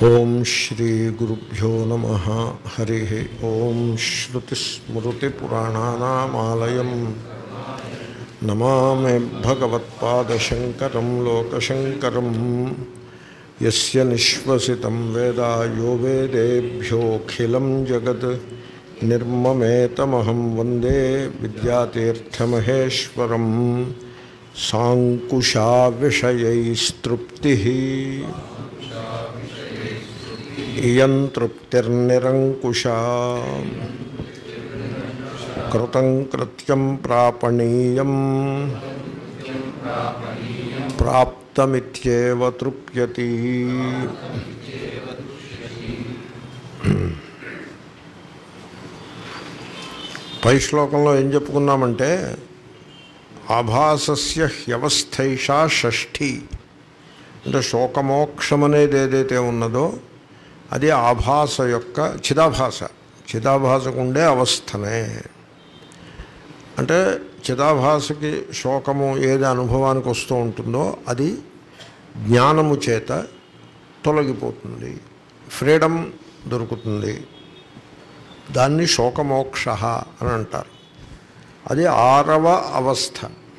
ఓం శ్రీ గురుభ్యో నమః. హరి ఓం. శ్రుతిస్మృతిపురాణానామాలయం నమామి భగవత్పాదశంకరం లోకశంకరం. యస్య నిశ్వసితం వేద యో వేదేభ్యోఖిలం జగత్ నిర్మమేతమహం వందే విద్యాతీర్థమహేశ్వరం. సాంకుశా విషయైస్తృప్తిః ఇయం తృప్తిర్నిరంకుశా. కృతం కృత్యం ప్రాపణీయం ప్రాప్తమిత్యేవ తృప్యతి. పై శ్లోకంలో ఏం చెప్పుకున్నామంటే ఆభాసస్య హ్యవస్థైషా షష్ఠి అంటే శోకమోక్షం అనేది ఏదైతే ఉన్నదో అది ఆభాస యొక్క చిదాభాసకు ఉండే అవస్థనే. అంటే చిదాభాసకి శోకము ఏది అనుభవానికి వస్తూ ఉంటుందో అది జ్ఞానము చేత తొలగిపోతుంది, ఫ్రీడమ్ దొరుకుతుంది. దాన్ని శోకమోక్ష అని అంటారు. అది 6వ అవస్థ.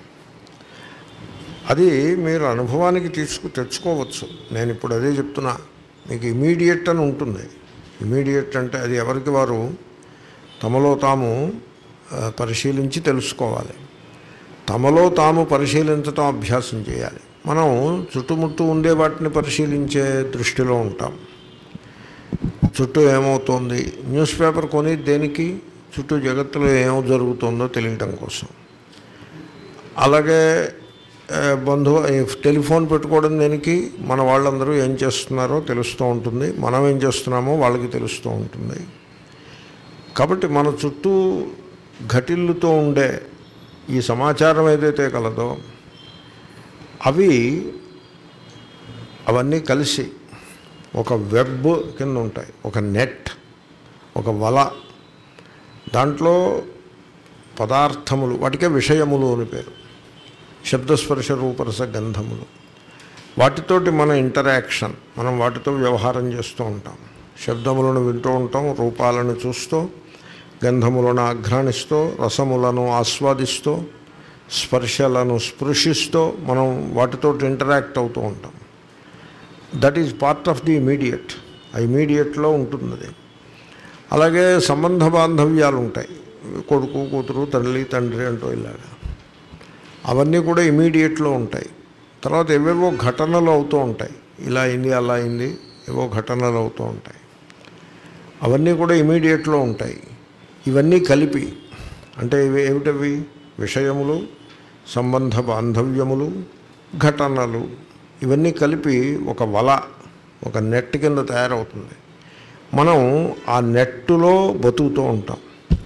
అది మీరు అనుభవానికి తెచ్చుకోవచ్చు. నేను ఇప్పుడు అదే చెప్తున్నా. మీకు ఇమీడియట్ అని ఉంటుంది. ఇమీడియట్ అంటే అది ఎవరికి వారు తమలో తాము పరిశీలించి తెలుసుకోవాలి. తమలో తాము పరిశీలించటం అభ్యాసం చేయాలి. మనం చుట్టుముట్టు ఉండే వాటిని పరిశీలించే దృష్టిలో ఉంటాం. చుట్టూ ఏమవుతోంది, న్యూస్ పేపర్ కొని దేనికి, చుట్టూ జగత్తులో ఏమో జరుగుతుందో తెలియటం కోసం. అలాగే టెలిఫోన్ పెట్టుకోవడం దేనికి, మన వాళ్ళందరూ ఏం చేస్తున్నారో తెలుస్తూ ఉంటుంది, మనం ఏం చేస్తున్నామో వాళ్ళకి తెలుస్తూ ఉంటుంది. కాబట్టి మన చుట్టూ ఘటిల్లుతూ ఉండే ఈ సమాచారం ఏదైతే కలదో అవన్నీ కలిసి ఒక వెబ్ కింద ఉంటాయి, ఒక నెట్, ఒక వల. దాంట్లో పదార్థములు, వాటికే విషయములు అని పేరు. శబ్దస్పర్శ రూపరస గంధములు, వాటితోటి మన ఇంటరాక్షన్, మనం వాటితో వ్యవహారం చేస్తూ ఉంటాం. శబ్దములను వింటూ ఉంటాం, రూపాలను చూస్తూ, గంధములను ఆఘ్రాణిస్తూ, రసములను ఆస్వాదిస్తూ, స్పర్శలను స్పృశిస్తూ మనం వాటితోటి ఇంటరాక్ట్ అవుతూ ఉంటాం. That is part of the immediate. ఆ ఇమీడియట్లో ఉంటుంది. అలాగే సంబంధ బాంధవ్యాలు ఉంటాయి, కొడుకు కూతురు, తల్లి తండ్రి అంటూ ఇలాగా. అవన్నీ కూడా ఇమీడియట్లో ఉంటాయి. తర్వాత ఏవేవో ఘటనలు అవుతూ ఉంటాయి, ఇలా అయింది అలా అయింది, ఏవో ఘటనలు అవుతూ ఉంటాయి. అవన్నీ కూడా ఇమీడియట్లో ఉంటాయి. ఇవన్నీ కలిపి అంటే ఇవి ఏమిటవి? విషయములు, సంబంధ బాంధవ్యములు, ఘటనలు, ఇవన్నీ కలిపి ఒక వల, ఒక నెట్ కింద తయారవుతుంది. మనం ఆ నెట్టులో బతుకుతూ ఉంటాం.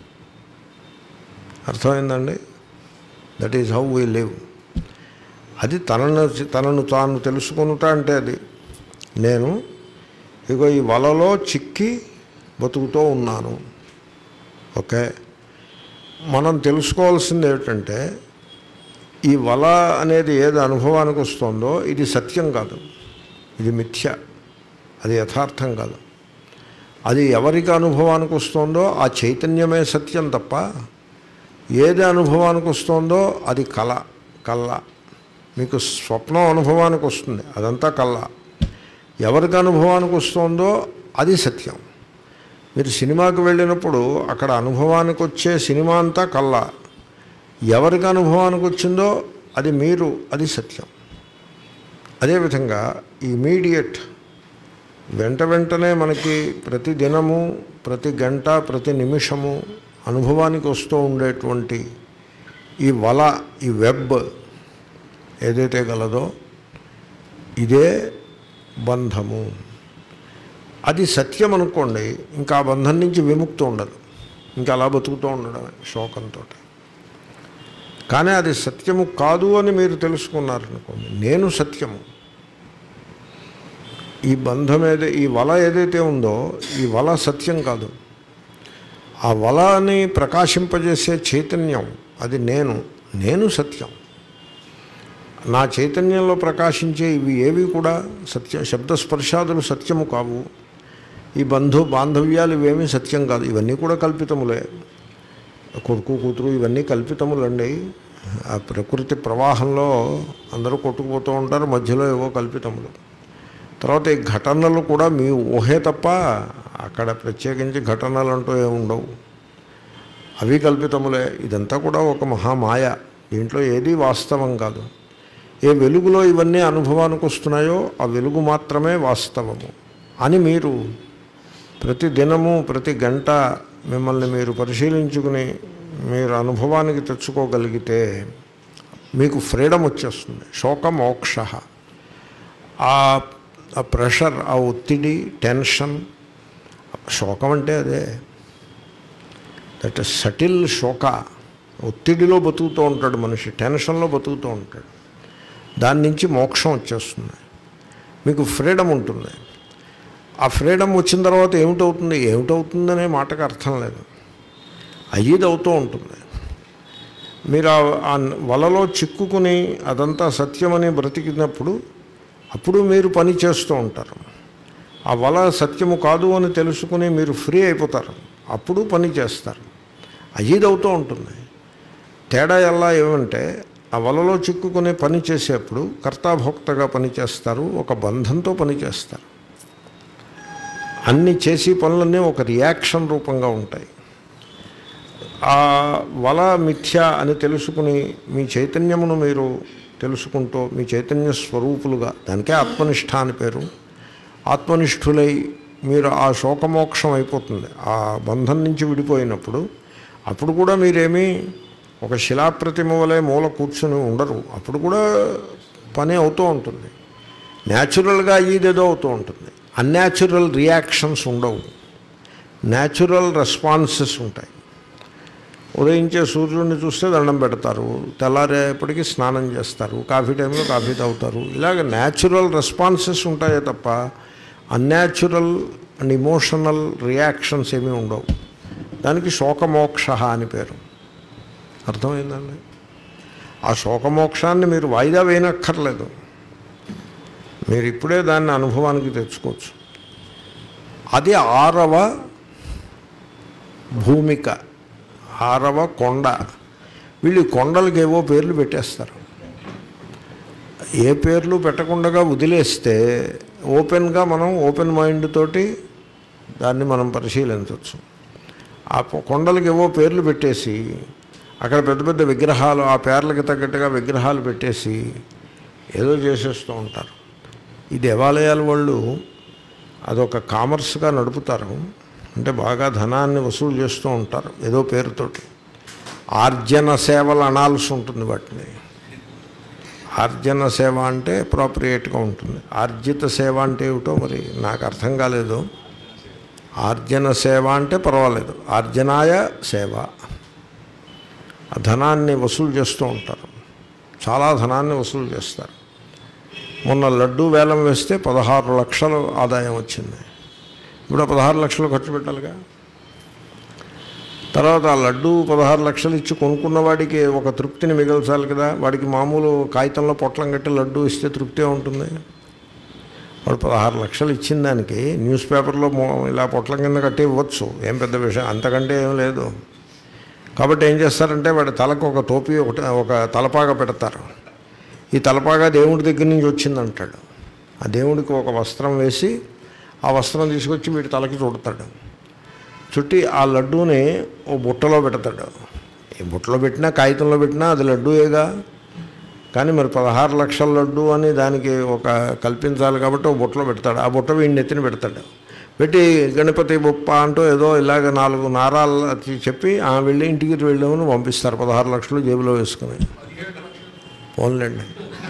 అర్థమైందండి? That is how we live. అది తనను తాను తెలుసుకునుట అంటే అది నేను ఇగో ఈ వలలో చిక్కి బతుకుతూ ఉన్నాను. ఓకే, మనం తెలుసుకోవాల్సింది ఏమిటంటే ఈ వల అనేది ఏది అనుభవానికి వస్తుందో ఇది సత్యం కాదు, ఇది మిథ్య, అది యథార్థం కాదు. అది ఎవరికి అనుభవానికి వస్తుందో ఆ చైతన్యమే సత్యం తప్ప ఏది అనుభవానికి వస్తుందో అది కళ్ళ. మీకు స్వప్నం అనుభవానికి వస్తుంది, అదంతా కళ్ళ. ఎవరికి అనుభవానికి వస్తుందో అది సత్యం. మీరు సినిమాకి వెళ్ళినప్పుడు అక్కడ అనుభవానికి వచ్చే సినిమా అంతా కళ్ళ. ఎవరికి అనుభవానికి వచ్చిందో అది మీరు, అది సత్యం. అదేవిధంగా ఇమీడియట్ వెంటనే మనకి ప్రతి దినము, ప్రతి గంట, ప్రతి నిమిషము అనుభవానికి వస్తూ ఉండేటువంటి ఈ వల, ఈ వెబ్ ఏదైతే గలదో ఇదే బంధము. అది సత్యం అనుకోండి, ఇంకా ఆ బంధం నుంచి విముక్తి ఉండదు, ఇంకా అలా బతుకుతూ ఉండడమే శోకంతో. కానీ అది సత్యము కాదు అని మీరు తెలుసుకున్నారనుకోండి, నేను సత్యము. ఈ బంధం ఈ వల ఏదైతే ఉందో ఈ వల సత్యం కాదు. ఆ వలని ప్రకాశింపజేసే చైతన్యం అది నేను సత్యం. నా చైతన్యంలో ప్రకాశించే ఇవి ఏవి కూడా శబ్దస్పర్శాదులు సత్యము కావు. ఈ బాంధవ్యాలు ఇవేమీ సత్యం కాదు, ఇవన్నీ కూడా కల్పితములే. కొడుకు కూతురు ఇవన్నీ కల్పితములండి. ఆ ప్రకృతి ప్రవాహంలో అందరూ కొట్టుకుపోతూ ఉంటారు, మధ్యలో ఏవో కల్పితములు. తర్వాత ఈ ఘటనలు కూడా మీ ఊహే తప్ప అక్కడ ప్రత్యేకించి ఘటనలు అంటూ ఏముండవు, అవి కల్పితములే. ఇదంతా కూడా ఒక మహామాయ, దీంట్లో ఏదీ వాస్తవం కాదు. ఏ వెలుగులో ఇవన్నీ అనుభవానికి వస్తున్నాయో ఆ వెలుగు మాత్రమే వాస్తవము అని మీరు ప్రతి దినము ప్రతి గంట మిమ్మల్ని మీరు పరిశీలించుకుని మీరు అనుభవానికి తెచ్చుకోగలిగితే మీకు ఫ్రీడమ్ వచ్చేస్తుంది. శోకమోక్ష. ఆ ప్రెషర్, ఆ ఒత్తిడి, టెన్షన్, శోకం అంటే అదే, దట్ సటిల్ శోక. ఒత్తిడిలో బతుకుతూ ఉంటాడు మనిషి, టెన్షన్లో బతుకుతూ ఉంటాడు. దాని నుంచి మోక్షం వచ్చేస్తుంది, మీకు ఫ్రీడమ్ ఉంటుంది. ఆ ఫ్రీడమ్ వచ్చిన తర్వాత ఏమిటవుతుందనే మాటకు అర్థం లేదు, అయ్యేది అవుతూ ఉంటుంది. మీరు ఆ వలలో చిక్కుకుని అదంతా సత్యమని బ్రతికినప్పుడు అప్పుడు మీరు పని చేస్తూ ఉంటారు. ఆ వల సత్యము కాదు అని తెలుసుకుని మీరు ఫ్రీ అయిపోతారు, అప్పుడు పని చేస్తారు. అయ్యేది అవుతూ ఉంటుంది. తేడా ఎలా ఏమంటే ఆ వలలో చిక్కుకుని పని చేసేప్పుడు కర్తాభోక్తగా పనిచేస్తారు, ఒక బంధంతో పనిచేస్తారు. అన్ని చేసే పనులన్నీ ఒక రియాక్షన్ రూపంగా ఉంటాయి. ఆ వల మిథ్య అని తెలుసుకుని మీ చైతన్యమును మీరు తెలుసుకుంటూ మీ చైతన్య స్వరూపులుగా, దానికే ఆత్మనిష్ట అని పేరు, ఆత్మనిష్ఠులై మీరు ఆ శోకమోక్షం అయిపోతుంది. ఆ బంధం నుంచి విడిపోయినప్పుడు అప్పుడు కూడా మీరేమీ ఒక శిలాప్రతిమ వలె మూల కూర్చొని ఉండరు, అప్పుడు కూడా పని అవుతూ ఉంటుంది. న్యాచురల్గా అయ్యేదేదో అవుతూ ఉంటుంది. అన్యాచురల్ రియాక్షన్స్ ఉండవు, న్యాచురల్ రెస్పాన్సెస్ ఉంటాయి. ఉదయించే సూర్యుడిని చూస్తే దండం పెడతారు, తెల్లారేపటికి స్నానం చేస్తారు, కాఫీ టైంలో కాఫీ తాగుతారు. ఇలాగ న్యాచురల్ రెస్పాన్సెస్ ఉంటాయే తప్ప అన్యాచురల్ అండ్ ఇమోషనల్ రియాక్షన్స్ ఏమీ ఉండవు. దానికి శోకమోక్ష అని పేరు. అర్థమైందండి? ఆ శోకమోక్షాన్ని మీరు వాయిదా వేయనక్కర్లేదు, మీరు ఇప్పుడే దాన్ని అనుభవానికి తెచ్చుకోవచ్చు. అది 6వ భూమిక, 6వ కొండ. వీళ్ళు కొండలకి ఏవో పేర్లు పెట్టేస్తారు. ఏ పేర్లు పెట్టకుండా వదిలేస్తే ఓపెన్గా మనం ఓపెన్ మైండ్ తోటి దాన్ని మనం పరిశీలించవచ్చు. ఆ కొండలకి ఏవో పేర్లు పెట్టేసి అక్కడ పెద్ద పెద్ద విగ్రహాలు, ఆ పేర్లకి తగ్గట్టుగా విగ్రహాలు పెట్టేసి ఏదో చేసేస్తూ ఉంటారు. ఈ దేవాలయాల వాళ్ళు అదొక కామర్స్గా నడుపుతారు, అంటే బాగా ధనాన్ని వసూలు చేస్తూ ఉంటారు ఏదో పేరుతోటి. ఆర్జన సేవలు అనాల్సి ఉంటుంది వాటిని. ఆర్జన సేవ అంటే అప్రోప్రియేట్గా ఉంటుంది, ఆర్జిత సేవ అంటే ఏమిటో మరి నాకు అర్థం కాలేదు. ఆర్జన సేవ అంటే పర్వాలేదు, ఆర్జనాయ సేవ. ఆ ధనాన్ని వసూలు చేస్తూ ఉంటారు, చాలా ధనాన్ని వసూలు చేస్తారు. మొన్న లడ్డూ వేలం వేస్తే 16 లక్షలు ఆదాయం వచ్చింది. ఇప్పుడు 16 లక్షలు ఖర్చు పెట్టాలిగా. తర్వాత ఆ లడ్డూ 16 లక్షలు ఇచ్చి కొనుక్కున్న వాడికి ఒక తృప్తిని మిగల్చాలి కదా. వాడికి మామూలు కాగితంలో పొట్లం కట్టి లడ్డూ ఇస్తే తృప్తి ఉంటుంది. వాడు 16 లక్షలు ఇచ్చిన దానికి న్యూస్ పేపర్లో ఇలా పొట్లం కింద కట్టి ఇవ్వచ్చు, ఏం పెద్ద విషయం, అంతకంటే ఏం లేదు. కాబట్టి ఏం చేస్తారంటే వాడి తలకు ఒక టోపీ, ఒక తలపాగా పెడతారు. ఈ తలపాగా దేవుడి దగ్గర నుంచి వచ్చిందంటాడు. ఆ దేవుడికి ఒక వస్త్రం వేసి ఆ వస్త్రం తీసుకొచ్చి వీడి తలకి చుడతాడు. చుట్టి ఆ లడ్డూని ఓ బుట్టలో పెడతాడు. ఈ బుట్టలో పెట్టినా కాగితంలో పెట్టినా అది లడ్డూయేగా. కానీ మరి 16 లక్షల లడ్డు అని దానికి ఒక కల్పించాలి కాబట్టి ఓ బుట్టలో పెడతాడు. ఆ బుట్ట వీడిని ఎత్తిని పెడతాడు. పెట్టి గణపతి బొప్ప అంటూ ఏదో ఇలాగ 4 నారాలు చెప్పి వెళ్ళి ఇంటికి వెళ్ళామని పంపిస్తారు. 16 లక్షలు జేబులో వేసుకుని. పోన్లేండి.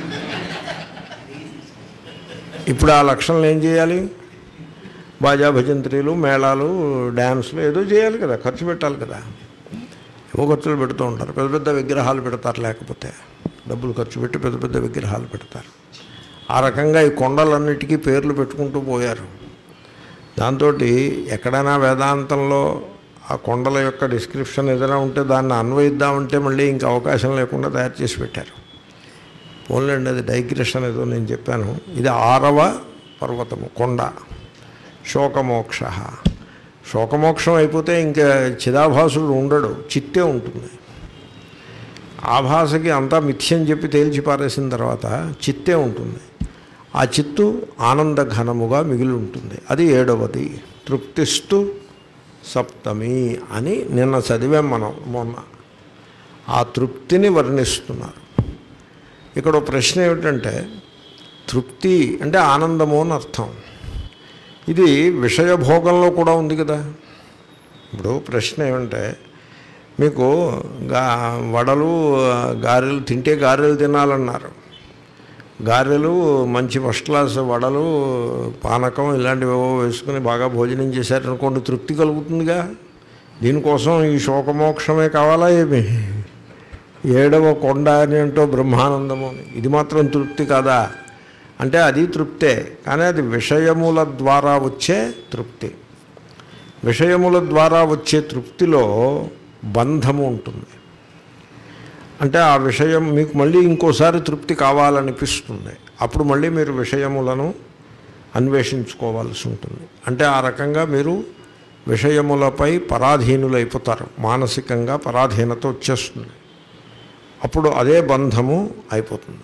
ఇప్పుడు ఆ లక్షలను ఏం చేయాలి? బాజా భజంత్రీలు, మేళాలు, డ్యాన్సులు ఏదో చేయాలి కదా, ఖర్చు పెట్టాలి కదా. ఏవో ఖర్చులు పెడుతూ ఉంటారు. పెద్ద పెద్ద విగ్రహాలు పెడతారు, లేకపోతే డబ్బులు ఖర్చు పెట్టి పెద్ద పెద్ద విగ్రహాలు పెడతారు. ఆ రకంగా ఈ కొండలన్నిటికీ పేర్లు పెట్టుకుంటూ పోయారు. దాంతో ఎక్కడైనా వేదాంతంలో ఆ కొండల యొక్క డిస్క్రిప్షన్ ఏదైనా ఉంటే దాన్ని అన్వయిద్దామంటే మళ్ళీ ఇంకా అవకాశం లేకుండా తయారు చేసి పెట్టారు. పోన్లేండి, అది డైగ్రెషన్ ఏదో నేను చెప్పాను. ఇది 6వ పర్వతము, కొండ. శోకమోక్ష. శోకమోక్షం అయిపోతే ఇంకా చిదాభాసుడు ఉండడు, చిత్తే ఉంటుంది. ఆభాసకి అంతా మిథ్యం చెప్పి తేల్చి పారేసిన తర్వాత చిత్తే ఉంటుంది. ఆ చిత్తు ఆనంద ఘనముగా మిగిలి ఉంటుంది. అది 7వది. తృప్తిస్తు సప్తమి అని నిన్న చదివాం మనం మొన్న. ఆ తృప్తిని వర్ణిస్తున్నారు. ఇక్కడ ప్రశ్న ఏమిటంటే, తృప్తి అంటే ఆనందము అని అర్థం. ఇది విషయభోగంలో కూడా ఉంది కదా. ఇప్పుడు ప్రశ్న ఏమంటే, మీకు వడలు గారెలు తింటే గారెలు తినాలన్నారు. గారెలు మంచి ఫస్ట్ క్లాస్ వడలు, పానకం ఇలాంటివేవో వేసుకుని బాగా భోజనం చేశారనుకోండి, తృప్తి కలుగుతుందిగా. దీనికోసం ఈ శోకమోక్షమే కావాలా ఏమి? 7వ కొండ అని అంటూ బ్రహ్మానందము, ఇది మాత్రం తృప్తి కాదా అంటే అది తృప్తే, కానీ అది విషయముల ద్వారా వచ్చే తృప్తి. విషయముల ద్వారా వచ్చే తృప్తిలో బంధము ఉంటుంది. అంటే ఆ విషయం మీకు మళ్ళీ ఇంకోసారి తృప్తి కావాలనిపిస్తుంది. అప్పుడు మళ్ళీ మీరు విషయములను అన్వేషించుకోవాల్సి ఉంటుంది. అంటే ఆ రకంగా మీరు విషయములపై పరాధీనులైపోతారు. మానసికంగా పరాధీనత వచ్చేస్తుంది. అప్పుడు అదే బంధము అయిపోతుంది.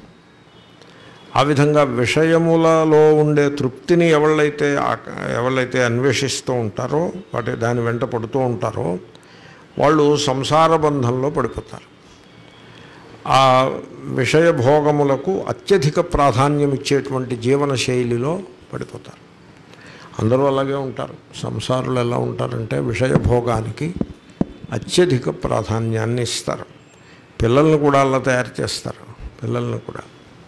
ఆ విధంగా విషయములలో ఉండే తృప్తిని ఎవళ్ళైతే అన్వేషిస్తూ ఉంటారో, దాని వెంట పడుతూ ఉంటారో, వాళ్ళు సంసార బంధంలో పడిపోతారు. ఆ విషయభోగములకు అత్యధిక ప్రాధాన్యం ఇచ్చేటువంటి జీవన శైలిలో పడిపోతారు. అందరూ అలాగే ఉంటారు. సంసారులు ఎలా ఉంటారంటే విషయభోగానికి అత్యధిక ప్రాధాన్యాన్ని ఇస్తారు. పిల్లల్ని కూడా అలా తయారు చేస్తారు. పిల్లల్ని కూడా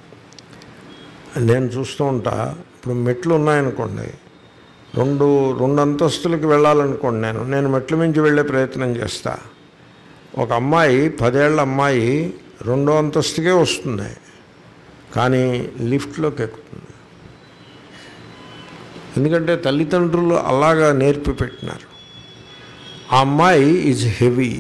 నేను చూస్తూ ఉంటా. ఇప్పుడు మెట్లు ఉన్నాయనుకోండి, రెండు అంతస్తులకి వెళ్ళాలనుకోండి, నేను మెట్ల మించి వెళ్ళే ప్రయత్నం చేస్తా. ఒక అమ్మాయి 10 ఏళ్ల అమ్మాయి 2వ అంతస్తుకే వస్తుంది, కానీ లిఫ్ట్లోకి ఎక్కుతుంది. ఎందుకంటే తల్లిదండ్రులు అలాగా నేర్పి పెట్టినారు. ఆ అమ్మాయి ఈజ్ హెవీ.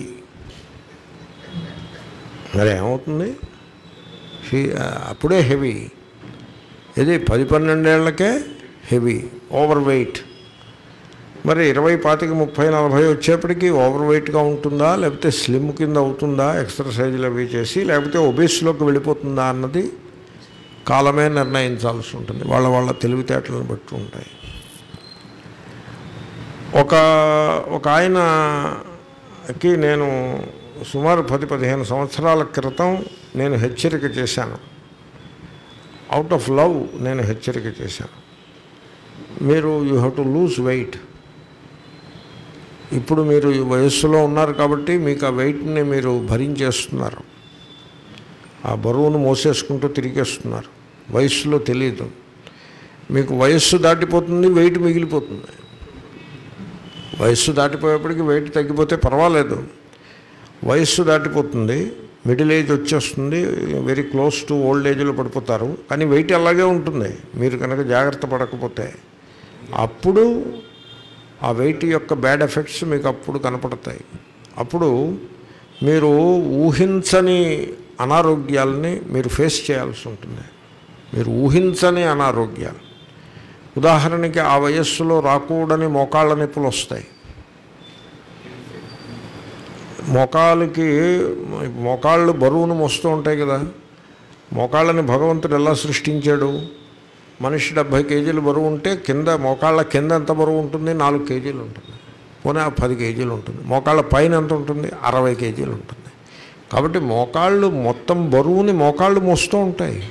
మరి ఏమవుతుంది? అప్పుడే హెవీ. ఇది 10-12 ఏళ్లకే హెవీ, ఓవర్ వెయిట్. మరి 20, 25, 30, 40 వచ్చేప్పటికీ ఓవర్ వెయిట్గా ఉంటుందా, లేకపోతే స్లిమ్ కింద అవుతుందా ఎక్సర్సైజులు అవి చేసి, లేకపోతే ఒబేస్లోకి వెళ్ళిపోతుందా అన్నది కాలమే నిర్ణయించాల్సి ఉంటుంది. వాళ్ళ తెలివితేటలను బట్టి ఉంటాయి. ఒక ఆయనకి నేను సుమారు 10-15 సంవత్సరాల క్రితం నేను హెచ్చరిక చేశాను. అవుట్ ఆఫ్ లవ్ నేను హెచ్చరిక చేశాను. మీరు you have to lose weight. ఇప్పుడు మీరు ఈ వయస్సులో ఉన్నారు కాబట్టి మీకు ఆ వెయిట్ని మీరు భరించేస్తున్నారు. ఆ బరువును మోసేసుకుంటూ తిరిగేస్తున్నారు. వయస్సులో తెలియదు. మీకు వయస్సు దాటిపోతుంది, వెయిట్ మిగిలిపోతుంది. వయస్సు దాటిపోయేప్పటికీ వెయిట్ తగ్గిపోతే పర్వాలేదు. వయస్సు దాటిపోతుంది, మిడిల్ ఏజ్ వచ్చేస్తుంది, వెరీ క్లోజ్ టు ఓల్డ్ ఏజ్లో పడిపోతారు. కానీ వెయిట్ అలాగే ఉంటుంది మీరు కనుక జాగ్రత్త పడకపోతే. అప్పుడు ఆ వెయిట్ యొక్క బ్యాడ్ ఎఫెక్ట్స్ మీకు అప్పుడు కనపడతాయి. అప్పుడు మీరు ఊహించని అనారోగ్యాలని మీరు ఫేస్ చేయాల్సి ఉంటుంది. మీరు ఊహించని అనారోగ్యాలు. ఉదాహరణకి ఆ వయస్సులో రాకూడని మోకాళ్ళ నొప్పులు వస్తాయి. మోకాళ్ళు బరువును మోస్తూ ఉంటాయి కదా. మోకాళ్ళని భగవంతుడు ఎలా సృష్టించాడు? మనిషి 70 కేజీలు బరువు ఉంటే మోకాళ్ళ కింద ఎంత బరువు ఉంటుంది? 4 కేజీలు ఉంటుంది. పోనీ 10 కేజీలు ఉంటుంది. మోకాళ్ళ పైన ఎంత ఉంటుంది? 60 కేజీలు ఉంటుంది. కాబట్టి మోకాళ్ళు మొత్తం బరువుని మోకాళ్ళు మోస్తూ ఉంటాయి.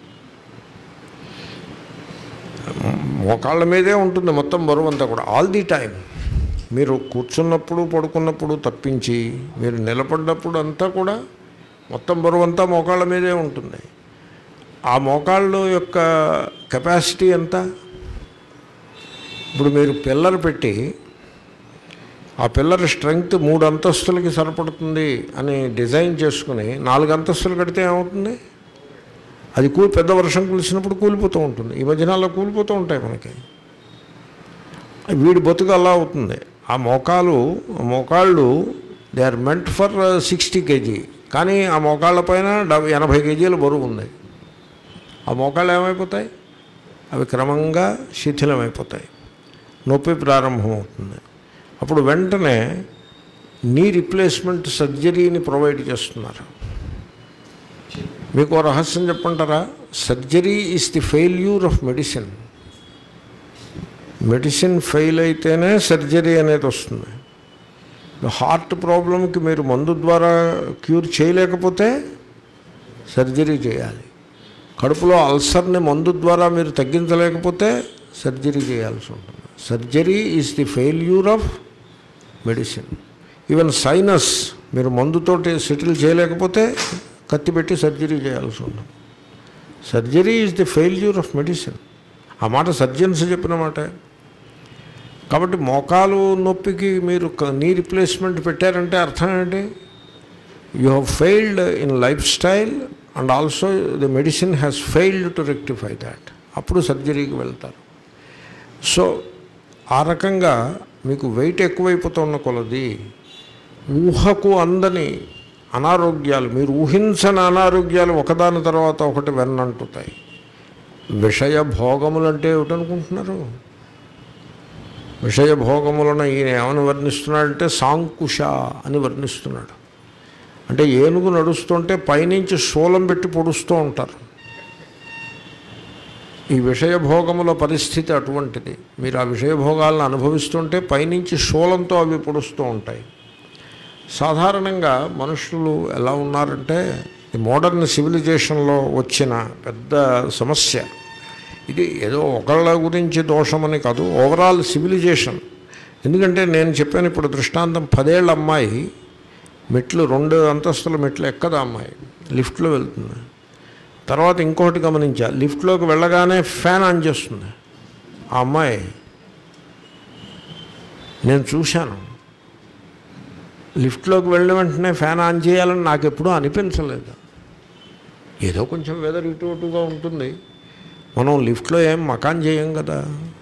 మోకాళ్ళ మీదే ఉంటుంది మొత్తం బరువు అంతా కూడా, ఆల్ ది టైం. మీరు కూర్చున్నప్పుడు పడుకున్నప్పుడు తప్పించి మీరు నిలబడినప్పుడు అంతా కూడా మొత్తం బరువు అంతా మోకాళ్ళ మీదే ఉంటుంది. ఆ మోకాళ్ళు యొక్క కెపాసిటీ ఎంత? ఇప్పుడు మీరు పిల్లర్ పెట్టి ఆ పిల్లర్ స్ట్రెంగ్త్ 3 అంతస్తులకి సరిపడుతుంది అని డిజైన్ చేసుకుని 4 అంతస్తులు కడితే ఏమవుతుంది? అది పెద్ద వర్షం కులిసినప్పుడు కూలిపోతూ ఉంటుంది. ఈ మధ్యనాల్లో కూలిపోతూ ఉంటాయి మనకి. వీడి బతుకు అలా అవుతుంది. ఆ మోకాళ్ళు they are meant for 60 kg కానీ ఆ మోకాళ్ళ పైన 80 కేజీల బరువు ఉంది. ఆ మోకాళ్ళు ఏమైపోతాయి? అవి క్రమంగా శిథిలమైపోతాయి, నొప్పి ప్రారంభమవుతుంది. అప్పుడు వెంటనే నీ రీప్లేస్మెంట్ సర్జరీని ప్రొవైడ్ చేస్తున్నారు. మీకు రహస్యం చెప్పంటారా? Surgery is the failure of medicine. Medicine fail అయితేనే సర్జరీ అనేది వస్తుంది. హార్ట్ ప్రాబ్లంకి మీరు మందు ద్వారా క్యూర్ చేయలేకపోతే సర్జరీ చేయాలి. కడుపులో అల్సర్ని మందు ద్వారా మీరు తగ్గించలేకపోతే సర్జరీ చేయాల్సి ఉంటుంది. Surgery is the failure of medicine. Even sinus మీరు మందుతోటి సెటిల్ చేయలేకపోతే కత్తి పెట్టి సర్జరీ చేయాల్సి ఉంటుంది. Surgery is the failure of medicine. ఆ మాట సర్జన్స్ చెప్పిన మాట. కాబట్టి మోకాలు నొప్పికి మీరు నీ రిప్లేస్మెంట్ పెట్టారంటే అర్థం ఏంటి? You have failed in lifestyle and also the medicine has failed to rectify that. అప్పుడు సర్జరీకి వెళ్తారు. సో ఆ రకంగా మీకు వెయిట్ ఎక్కువైపోతున్న కొలది ఊహకు అందని అనారోగ్యాలు, మీరు ఊహించని అనారోగ్యాలు ఒకదాని తర్వాత ఒకటి వెన్నంటుతాయి. విషయ భోగములు అంటే ఏమిటనుకుంటున్నారు? విషయ భోగములను ఈయన ఏమని వర్ణిస్తున్నాడంటే సాంకుశ అని వర్ణిస్తున్నాడు. అంటే ఏనుగు నడుస్తుంటే పైనుంచి శూలం పెట్టి పొడుస్తూ ఉంటారు. ఈ విషయభోగముల పరిస్థితి అటువంటిది. మీరు ఆ విషయభోగాలను అనుభవిస్తుంటే పైనుంచి శూలంతో అవి పొడుస్తూ ఉంటాయి. సాధారణంగా మనుషులు ఎలా ఉన్నారంటే, ఈ మోడర్న్ సివిలైజేషన్లో వచ్చిన పెద్ద సమస్య ఇది. ఏదో ఒకళ్ళ గురించి దోషమని కాదు, ఓవరాల్ సివిలైజేషన్. ఎందుకంటే నేను చెప్పాను ఇప్పుడు దృష్టాంతం, 10 ఏళ్ల అమ్మాయి మెట్లు 2 అంతస్తుల మెట్లు ఎక్కదా అమ్మాయి, లిఫ్ట్లో వెళ్తుంది. తర్వాత ఇంకొకటి గమనించా, లిఫ్ట్లోకి వెళ్ళగానే ఫ్యాన్ ఆన్ చేస్తుంది ఆ అమ్మాయి. నేను చూశాను. లిఫ్ట్లోకి వెళ్ళిన వెంటనే ఫ్యాన్ ఆన్ చేయాలని నాకు ఎప్పుడూ అనిపించలేదు. ఏదో కొంచెం వెదర్ ఇటు అటుగా ఉంటుంది, మనం లిఫ్ట్లో ఏం మకాన్ చేయం కదా.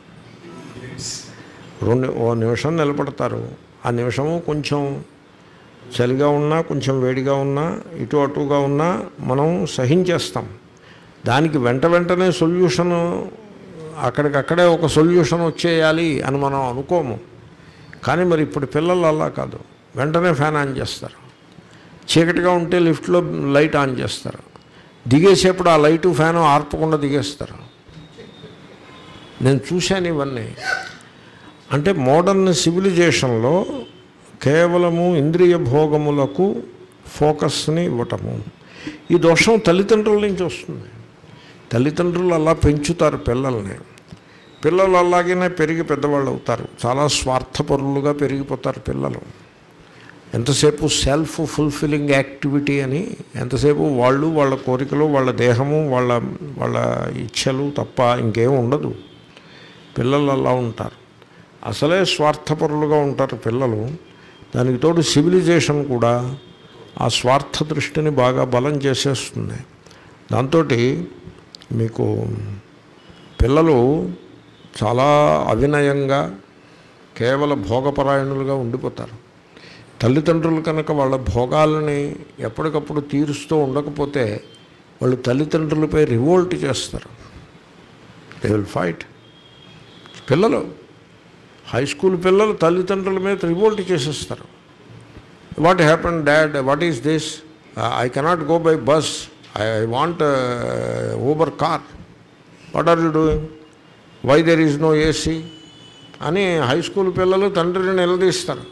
1 నిమిషం నిలబడతారు. ఆ నిమిషము కొంచెం చలిగా ఉన్నా కొంచెం వేడిగా ఉన్నా ఇటు అటుగా ఉన్నా మనం సహించేస్తాం. దానికి వెంటనే సొల్యూషను, అక్కడికక్కడే ఒక సొల్యూషన్ వచ్చేయాలి అని మనం అనుకోము. కానీ మరి ఇప్పుడు పిల్లలు అలా కాదు, వెంటనే ఫ్యాన్ ఆన్ చేస్తారు. చీకటిగా ఉంటే లిఫ్ట్లో లైట్ ఆన్ చేస్తారు. దిగేసేప్పుడు ఆ లైటు ఫ్యాను ఆర్పకుండా దిగేస్తారు. నేను చూశాను ఇవన్నీ. అంటే మోడర్న్ సివిలైజేషన్లో కేవలము ఇంద్రియ భోగములకు ఫోకస్ని ఇవ్వటము. ఈ దోషం తల్లిదండ్రుల నుంచి వస్తుంది. తల్లిదండ్రులు అలా పెంచుతారు పిల్లల్ని. పిల్లలు అలాగనే పెరిగి పెద్దవాళ్ళు అవుతారు. చాలా స్వార్థపరులుగా పెరిగిపోతారు పిల్లలు. ఎంతసేపు సెల్ఫ్ ఫుల్ఫిల్లింగ్ యాక్టివిటీ అని, ఎంతసేపు వాళ్ళు వాళ్ళ కోరికలు, వాళ్ళ దేహము, వాళ్ళ ఇచ్ఛలు తప్ప ఇంకేం ఉండదు. పిల్లలు అలా ఉంటారు. అసలే స్వార్థపరులుగా ఉంటారు పిల్లలు. దానికి తోడు సివిలైజేషన్ కూడా ఆ స్వార్థ దృష్టిని బాగా బలం చేసేస్తుంది. దాంతో మీకు పిల్లలు చాలా అవినయంగా కేవల భోగపరాయణులుగా ఉండిపోతారు. తల్లిదండ్రులు కనుక వాళ్ళ భోగాలని ఎప్పటికప్పుడు తీరుస్తూ ఉండకపోతే వాళ్ళు తల్లిదండ్రులపై రివోల్ట్ చేస్తారు. They will fight. పిల్లలు, హై స్కూల్ పిల్లలు తల్లిదండ్రుల మీద రివోల్ట్ చేసేస్తారు. What happen dad, what is this, I cannot go by bus, I want Uber car, what are you doing, why there is no AC అని high school పిల్లలు తండ్రిని నిలదీస్తారు.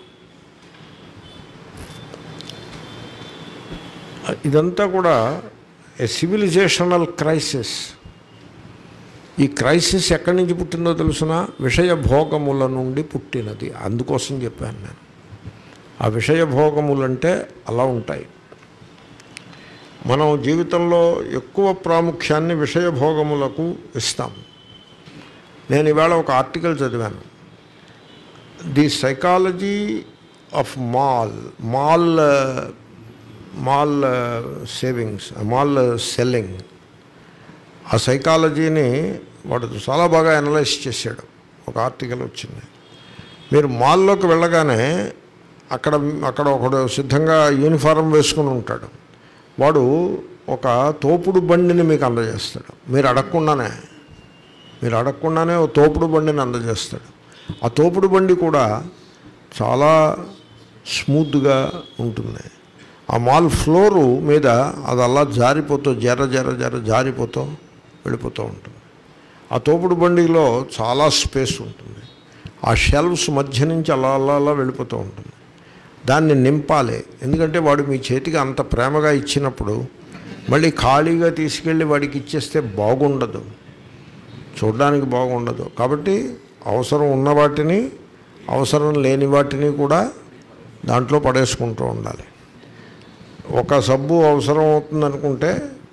ఇదంతా కూడా ఏ సివిలైజేషనల్ క్రైసిస్. ఈ క్రైసిస్ ఎక్కడి నుంచి పుట్టిందో తెలుసునా? విషయ భోగముల నుండి పుట్టినది. అందుకోసం చెప్పాను నేను. ఆ విషయ భోగములంటే అలా ఉంటాయి. మనం జీవితంలో ఎక్కువ ప్రాముఖ్యాన్ని విషయ భోగములకు ఇస్తాం. నేను ఇవాళ ఒక ఆర్టికల్ చదివాను. The psychology of mall savings, mall selling. ఆ సైకాలజీని వాడు చాలా బాగా అనలైజ్ చేశాడు. ఒక ఆర్టికల్ వచ్చింది. మీరు మాల్లోకి వెళ్ళగానే అక్కడ ఒకడు సిద్ధంగా యూనిఫారం వేసుకుని ఉంటాడు. వాడు ఒక తోపుడు బండిని మీకు అందజేస్తాడు. మీరు అడగకుండానే ఒక తోపుడు బండిని అందజేస్తాడు. ఆ తోపుడు బండి కూడా చాలా స్మూత్గా ఉంటుంది. ఆ మాల్ ఫ్లోరు మీద అది అలా జారిపోతూ జారిపోతూ వెళ్ళిపోతూ ఉంటుంది. ఆ తోపుడు బండిలో చాలా స్పేస్ ఉంటుంది. ఆ షెల్వ్స్ మధ్య నుంచి అలా వెళ్ళిపోతూ ఉంటుంది. దాన్ని నింపాలి. ఎందుకంటే వాడు మీ చేతికి అంత ప్రేమగా ఇచ్చినప్పుడు మళ్ళీ ఖాళీగా తీసుకెళ్ళి వాడికి ఇచ్చేస్తే బాగుండదు, చూడడానికి బాగుండదు. కాబట్టి అవసరం ఉన్న వాటిని అవసరం లేని వాటిని కూడా దాంట్లో పడేసుకుంటూ ఉండాలి. ఒక సబ్బు అవసరం అవుతుంది అనుకుంటే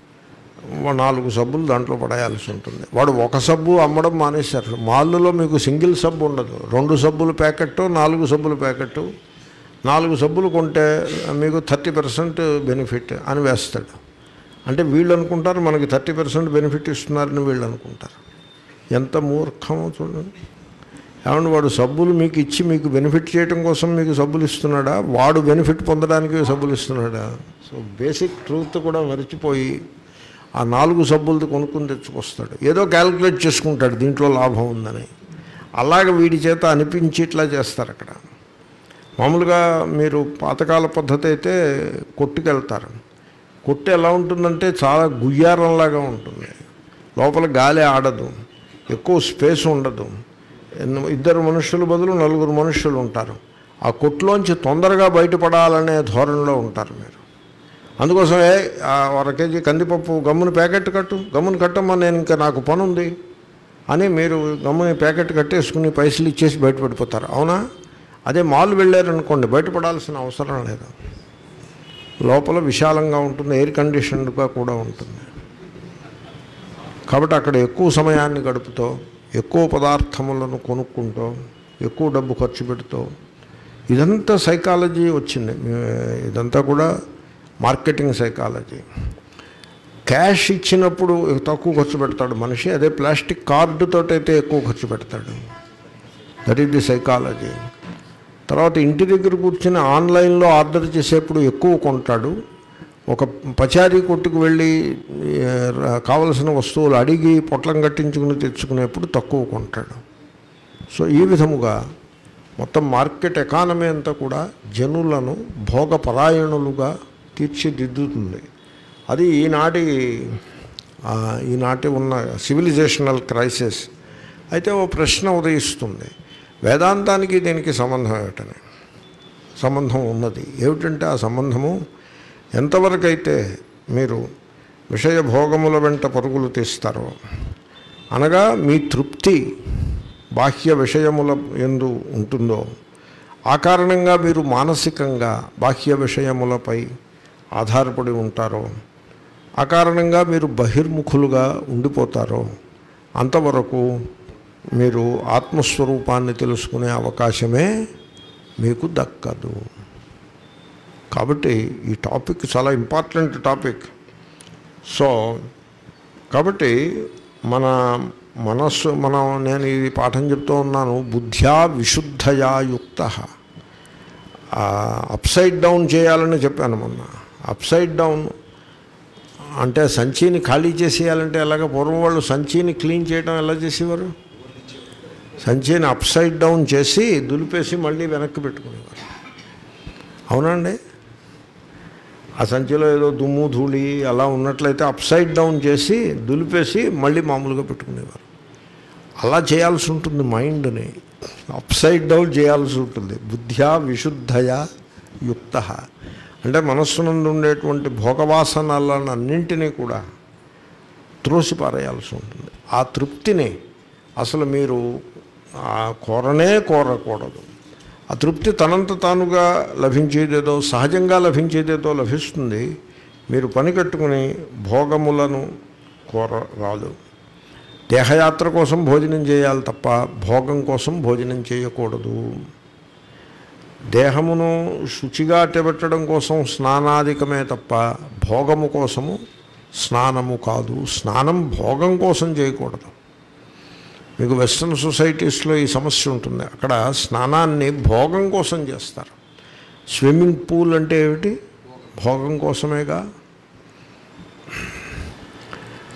4 సబ్బులు దాంట్లో పడేయాల్సి ఉంటుంది. వాడు ఒక సబ్బు అమ్మడం మానేశారు. మాల్లో మీకు సింగిల్ సబ్బు ఉండదు. 2 సబ్బుల ప్యాకెట్టు, 4 సబ్బుల ప్యాకెట్టు. 4 సబ్బులు కొంటే మీకు 30% బెనిఫిట్ అని వేస్తాడు. అంటే వీళ్ళు అనుకుంటారు మనకి 30% బెనిఫిట్ ఇస్తున్నారని వీళ్ళు అనుకుంటారు. ఎంత మూర్ఖమో చూడండి. ఏమంటే వాడు సబ్బులు మీకు ఇచ్చి మీకు బెనిఫిట్ చేయడం కోసం మీకు సబ్బులు ఇస్తున్నాడా, వాడు బెనిఫిట్ పొందడానికి సబ్బులు ఇస్తున్నాడా? సో బేసిక్ ట్రూత్ కూడా మర్చిపోయి ఆ 4 సబ్బులది కొనుక్కుని తెచ్చుకొస్తాడు. ఏదో క్యాలిక్యులేట్ చేసుకుంటాడు దీంట్లో లాభం ఉందని. అలాగే వీడి చేత అనిపించి ఇట్లా చేస్తారు. అక్కడ మామూలుగా మీరు పాతకాల పద్ధతి అయితే కొట్టుకెళ్తారు. కొట్టు ఎలా ఉంటుందంటే చాలా గుయ్యారంలాగా ఉంటుంది. లోపల గాలి ఆడదు, ఎక్కువ స్పేస్ ఉండదు. 2 మనుషుల బదులు 4 మనుషులు ఉంటారు. ఆ కొట్టులోంచి తొందరగా బయటపడాలనే ధోరణిలో ఉంటారు మీరు. అందుకోసమే 1 కేజీ కందిపప్పు గమ్ముని ప్యాకెట్ గమ్ముని కట్టమ్మా, నేను ఇంకా నాకు పని ఉంది అని మీరు గమ్ముని ప్యాకెట్ కట్టేసుకుని పైసలు ఇచ్చేసి బయటపడిపోతారు. అవునా? అదే మాల్ వెళ్ళారనుకోండి, బయటపడాల్సిన అవసరం లేదు. లోపల విశాలంగా ఉంటుంది, ఎయిర్ కండిషన్డ్గా కూడా ఉంటుంది. కాబట్టి అక్కడ ఎక్కువ సమయాన్ని గడుపుతూ, ఎక్కువ పదార్థములను కొనుక్కుంటూ, ఎక్కువ డబ్బు ఖర్చు పెడుతూ, ఇదంతా సైకాలజీ వచ్చింది. ఇదంతా కూడా మార్కెటింగ్ సైకాలజీ. క్యాష్ ఇచ్చినప్పుడు తక్కువ ఖర్చు పెడతాడు మనిషి, అదే ప్లాస్టిక్ కార్డుతో అయితే ఎక్కువ ఖర్చు పెడతాడు. That is the psychology. తర్వాత ఇంటి దగ్గర కూర్చొని ఆన్లైన్లో ఆర్డర్ చేసేప్పుడు ఎక్కువ కొంటాడు. ఒక పచారీ కొట్టుకు వెళ్ళి కావలసిన వస్తువులు అడిగి పొట్లం కట్టించుకుని తెచ్చుకునేప్పుడు తక్కువ కొంటాడు. సో ఈ విధముగా మొత్తం మార్కెట్ ఎకానమీ అంతా కూడా జనులను భోగపరాయణులుగా తీర్చిదిద్దుతుంది. అది ఈనాటి ఉన్న సివిలైజేషనల్ క్రైసిస్. అయితే ఓ ప్రశ్న ఉదయిస్తుంది, వేదాంతానికి దీనికి సంబంధం ఏమిటని. సంబంధం ఉన్నది. ఏమిటంటే ఆ సంబంధము ఎంతవరకైతే మీరు విషయ భోగముల వెంట పరుగులు తీస్తారో, అనగా మీ తృప్తి బాహ్య విషయముల యందు ఉంటుందో, ఆ కారణంగా మీరు మానసికంగా బాహ్య విషయములపై ఆధారపడి ఉంటారో, ఆ కారణంగా మీరు బహిర్ముఖులుగా ఉండిపోతారో, అంతవరకు మీరు ఆత్మస్వరూపాన్ని తెలుసుకునే అవకాశమే మీకు దక్కదు. కాబట్టి ఈ టాపిక్ చాలా ఇంపార్టెంట్ టాపిక్. సో కాబట్టి మన మనస్సు నేను ఇది పాఠం చెప్తూ ఉన్నాను, బుద్ధ్యా విశుద్ధయా యుక్త. అప్సైడ్ డౌన్ చేయాలని చెప్పాను మొన్న. అప్సైడ్ డౌన్ అంటే సంచిని ఖాళీ చేసేయాలంటే ఎలాగ? పూర్వం వాళ్ళు సంచిని క్లీన్ చేయడం ఎలా చేసేవారు? సంచిని అప్సైడ్ డౌన్ చేసి దులిపేసి మళ్ళీ వెనక్కి పెట్టుకునేవారు. అవునండి. ఆ సంచిలో ఏదో దుమ్ము ధూళి అలా ఉన్నట్లయితే అప్సైడ్ డౌన్ చేసి దులిపేసి మళ్ళీ మామూలుగా పెట్టుకునేవారు. అలా చేయాల్సి ఉంటుంది. మైండ్ని అప్సైడ్ డౌన్ చేయాల్సి ఉంటుంది. బుద్ధ్యా విశుద్ధయా యుక్త అంటే మనస్సునందు ఉండేటువంటి భోగవాసనలన్నింటినీ కూడా త్రోసిపారేయాల్సి ఉంటుంది. ఆ తృప్తిని అసలు మీరు కోరకూడదు. ఆ తృప్తి తనంత తానుగా లభించేదేదో, సహజంగా లభించేదేదో లభిస్తుంది. మీరు పని కట్టుకుని భోగములను కోరరాదు. దేహయాత్ర కోసం భోజనం చేయాలి తప్ప భోగం కోసం భోజనం చేయకూడదు. దేహమును శుచిగా అట్టబెట్టడం కోసం స్నానాధికమే తప్ప భోగము కోసము స్నానము కాదు. స్నానం భోగం కోసం చేయకూడదు. మీకు వెస్ట్రన్ సొసైటీస్లో ఈ సమస్య ఉంటుంది. అక్కడ స్నానాన్ని భోగం కోసం చేస్తారు. స్విమ్మింగ్ పూల్ అంటే ఏమిటి? భోగం కోసమేగా.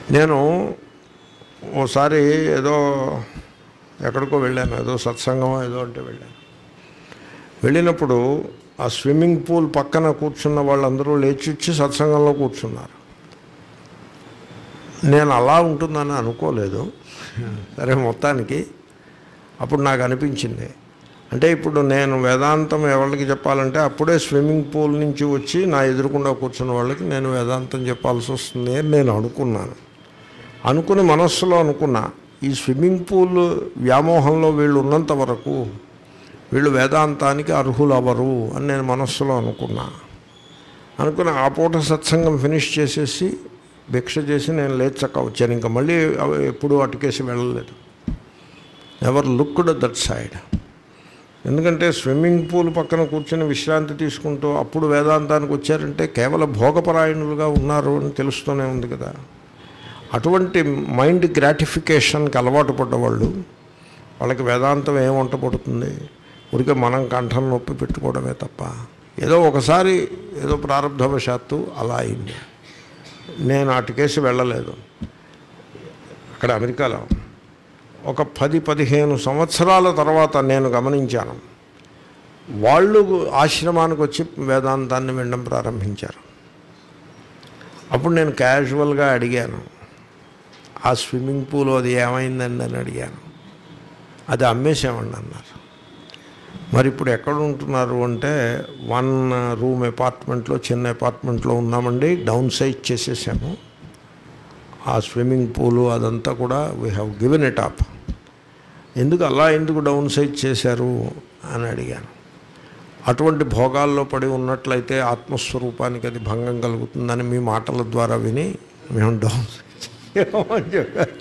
నేను ఓసారి ఏదో ఎక్కడికో వెళ్ళాను, ఏదో సత్సంగమో ఏదో అంటే వెళ్ళినప్పుడు ఆ స్విమ్మింగ్ పూల్ పక్కన కూర్చున్న వాళ్ళందరూ లేచి వచ్చి సత్సంగంలో కూర్చున్నారు. నేను అలా ఉంటుందని అనుకోలేదు. సరే, మొత్తానికి అప్పుడు నాకు అనిపించింది, అంటే ఇప్పుడు నేను వేదాంతం ఎవరికి చెప్పాలంటే అప్పుడే స్విమ్మింగ్ పూల్ నుంచి వచ్చి నా ఎదురుకుండా కూర్చున్న వాళ్ళకి నేను వేదాంతం చెప్పాల్సి వస్తుంది అని నేను అనుకుని మనస్సులో అనుకున్నా, ఈ స్విమ్మింగ్ పూల్ వ్యామోహంలో వీళ్ళు ఉన్నంత వరకు వీళ్ళు వేదాంతానికి అర్హులు అవ్వరు అని నేను మనస్సులో అనుకుని ఆ పూట సత్సంగం ఫినిష్ చేసేసి భిక్ష చేసి నేను లేచక్క వచ్చాను. ఇంకా మళ్ళీ ఎప్పుడూ అటుకేసి వెళ్ళలేదు. Ever looked that side. ఎందుకంటే స్విమ్మింగ్ పూల్ పక్కన కూర్చొని విశ్రాంతి తీసుకుంటూ అప్పుడు వేదాంతానికి వచ్చారంటే కేవలం భోగపరాయణులుగా ఉన్నారు అని తెలుస్తూనే ఉంది కదా. అటువంటి మైండ్ గ్రాటిఫికేషన్కి అలవాటు పడ్డవాళ్ళు, వాళ్ళకి వేదాంతం ఏం వంట పడుతుంది, ఊరికే మనం కంఠం నొప్పి పెట్టుకోవడమే తప్ప. ఏదో ఒకసారి ఏదో ప్రారంభవశాత్తు అలా అయింది. నేను అటుకేసి వెళ్ళలేదు. అక్కడ అమెరికాలో ఒక 10-15 సంవత్సరాల తర్వాత నేను గమనించాను, వాళ్ళు ఆశ్రమానికి వచ్చి వేదాంతాన్ని వినడం ప్రారంభించారు. అప్పుడు నేను క్యాజువల్గా అడిగాను, ఆ స్విమ్మింగ్ పూల్ అది ఏమైందండి అని అడిగాను. అది అమ్మేసామండి అన్నారు. మరి ఇప్పుడు ఎక్కడ ఉంటున్నారు అంటే 1 రూమ్ అపార్ట్మెంట్లో, చిన్న అపార్ట్మెంట్లో ఉన్నామండి, డౌన్ సైజ్ చేసేసాము. ఆ స్విమ్మింగ్ పూలు అదంతా కూడా we have given it up. ఎందుకు డౌన్ సైజ్ చేశారు అని అడిగాను. అటువంటి భోగాల్లో పడి ఉన్నట్లయితే ఆత్మస్వరూపానికి అది భంగం కలుగుతుందని మీ మాటల ద్వారా విని మేము డౌన్ సైజ్ చేయమని చెప్పారు.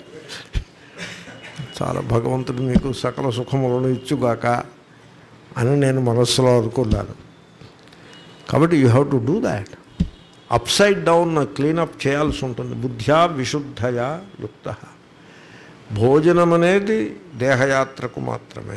చాలా భగవంతుడు మీకు సకల సుఖములను ఇచ్చుగాక అని నేను మనస్సులో అనుకున్నాను. కాబట్టి you have to do that. Upside down cleanup చేయాల్సి ఉంటుంది. బుద్ధ్యా విశుద్ధయా యుక్త. భోజనం అనేది దేహయాత్రకు మాత్రమే.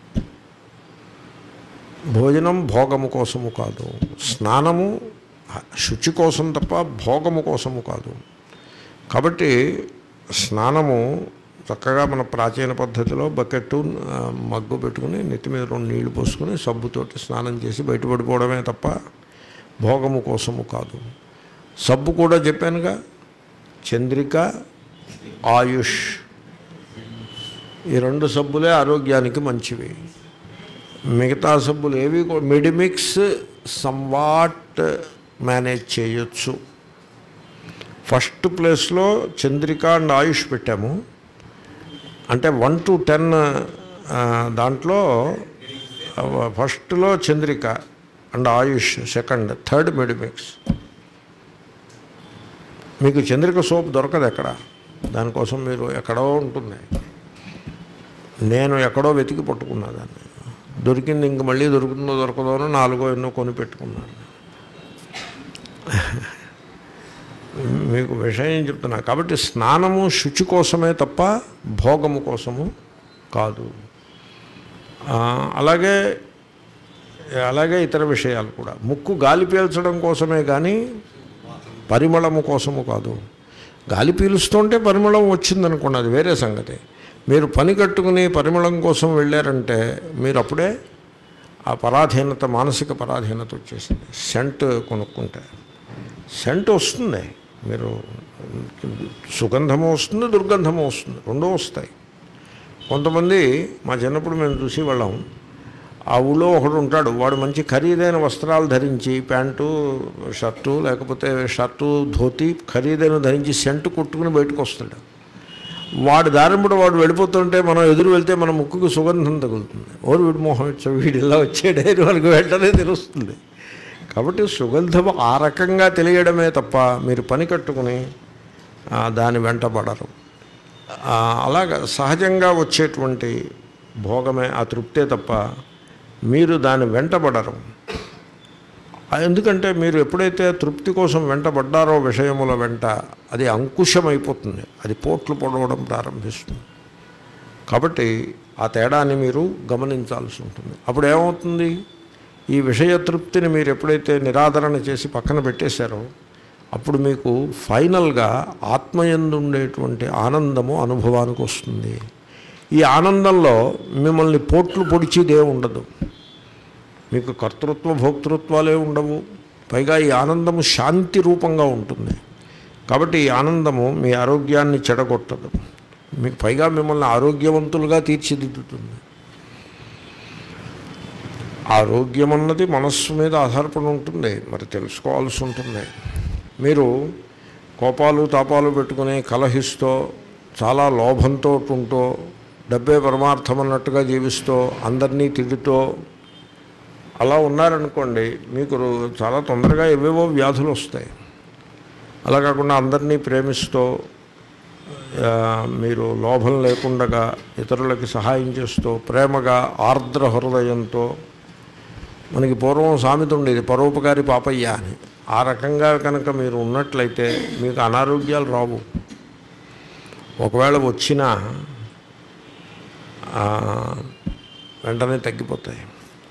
భోజనం భోగము కోసము కాదు, స్నానము శుచి కోసం తప్ప భోగము కోసము కాదు. కాబట్టి స్నానము చక్కగా మన ప్రాచీన పద్ధతిలో బకెట్టు మగ్గు పెట్టుకుని నెత్తి మీద 2 నీళ్లు పోసుకుని సబ్బుతోటి స్నానం చేసి బయటపడిపోవడమే తప్ప భోగము కోసము కాదు. సబ్బు కూడా చెప్పానుగా, చంద్రిక, ఆయుష్, ఈ 2 సబ్బులే ఆరోగ్యానికి మంచివి. మిగతా సబ్బులు ఏవి మెడిమిక్స్ సంవాట్ మేనేజ్ చేయొచ్చు. ఫస్ట్ ప్లేస్లో చంద్రిక అండ్ ఆయుష్ పెట్టాము. అంటే 1 to 10 దాంట్లో ఫస్ట్లో Chandrika and Ayush second, third Medimix. మీకు చంద్రిక సోప్ దొరకదు ఎక్కడ, దానికోసం మీరు ఎక్కడో ఉంటుంది. నేను ఎక్కడో వెతికి పట్టుకున్నా దాన్ని, దొరికింది. ఇంక మళ్ళీ దొరుకుతుందో దొరకదో 4 ఎన్నో కొని పెట్టుకున్నాను. మీకు విషయం చెప్తున్నా. కాబట్టి స్నానము శుచి కోసమే తప్ప భోగము కోసము కాదు. అలాగే ఇతర విషయాలు కూడా. ముక్కు గాలి పీల్చడం కోసమే కానీ పరిమళము కోసము కాదు. గాలి పీలుస్తుంటే పరిమళం వచ్చిందనుకోండి, అది వేరే సంగతి. మీరు పని కట్టుకుని పరిమళం కోసం వెళ్ళారంటే మీరు అప్పుడే ఆ పరాధీనత, మానసిక పరాధీనత వచ్చేసింది. సెంట్ కొనుక్కుంటే సెంట్ వస్తుంది, మీరు సుగంధము వస్తుంది, దుర్గంధము వస్తుంది, 2 వస్తాయి. కొంతమంది మా చిన్నప్పుడు మేము చూసేవాళ్ళం, ఆ ఊళ్ళో ఒకడు ఉంటాడు, వాడు మంచి ఖరీదైన వస్త్రాలు ధరించి, ప్యాంటు షర్టు లేకపోతే షర్టు ధోతి ఖరీదైన ధరించి సెంటు కొట్టుకుని బయటకు వస్తాడు. వాడు దారింపుడు వాడు వెళ్ళిపోతుంటే మనం ఎదురు వెళ్తే మన ముక్కుకు సుగంధం తగులుతుంది. ఓరు వీడి మోహం ఇచ్చా, వీడు ఇలా వచ్చాడే మనకు వెంటనే తెలుస్తుంది. కాబట్టి సుగంధం ఆ రకంగా తెలియడమే తప్ప మీరు పని కట్టుకుని దాని వెంటబడరు. అలాగ సహజంగా వచ్చేటువంటి భోగమే ఆ తృప్తే తప్ప మీరు దాని వెంటబడరు. ఎందుకంటే మీరు ఎప్పుడైతే తృప్తి కోసం వెంటబడ్డారో విషయముల వెంట, అది అంకుశమైపోతుంది, అది పోట్లు పొడవడం ప్రారంభిస్తుంది. కాబట్టి ఆ తేడాన్ని మీరు గమనించాల్సి ఉంటుంది. అప్పుడు ఏమవుతుంది, ఈ విషయ తృప్తిని మీరు ఎప్పుడైతే నిరాదరణ చేసి పక్కన పెట్టేశారో అప్పుడు మీకు ఫైనల్గా ఆత్మయందు ఉండేటువంటి ఆనందము అనుభవానికి వస్తుంది. ఈ ఆనందంలో మిమ్మల్ని పోట్లు పొడిచేదే ఉండదు, మీకు కర్తృత్వ భోక్తృత్వాలే ఉండవు. పైగా ఈ ఆనందము శాంతి రూపంగా ఉంటుంది. కాబట్టి ఈ ఆనందము మీ ఆరోగ్యాన్ని చెడగొట్టదు, మీకు పైగా మిమ్మల్ని ఆరోగ్యవంతులుగా తీర్చిదిద్దుతుంది. ఆరోగ్యం అన్నది మనస్సు మీద ఆధారపడి ఉంటుంది, మరి తెలుసుకోవాల్సి ఉంటుంది. మీరు కోపాలు తాపాలు పెట్టుకుని కలహిస్తూ చాలా లోభంతో ఉంటూ డబ్బే పరమార్థం అన్నట్టుగా జీవిస్తూ అందరినీ తిడుతూ అలా ఉన్నారనుకోండి, మీకు చాలా తొందరగా ఏవేవో వ్యాధులు వస్తాయి. అలా కాకుండా అందరినీ ప్రేమిస్తూ మీరు లోభం లేకుండా ఇతరులకి సహాయం చేస్తూ ప్రేమగా ఆర్ద్ర హృదయంతో, మనకి పూర్వం సామెత ఉండేది పరోపకారి పాపయ్య అని, ఆ రకంగా కనుక మీరు ఉన్నట్లయితే మీకు అనారోగ్యాలు రావు. ఒకవేళ వచ్చినా వెంటనే తగ్గిపోతాయి.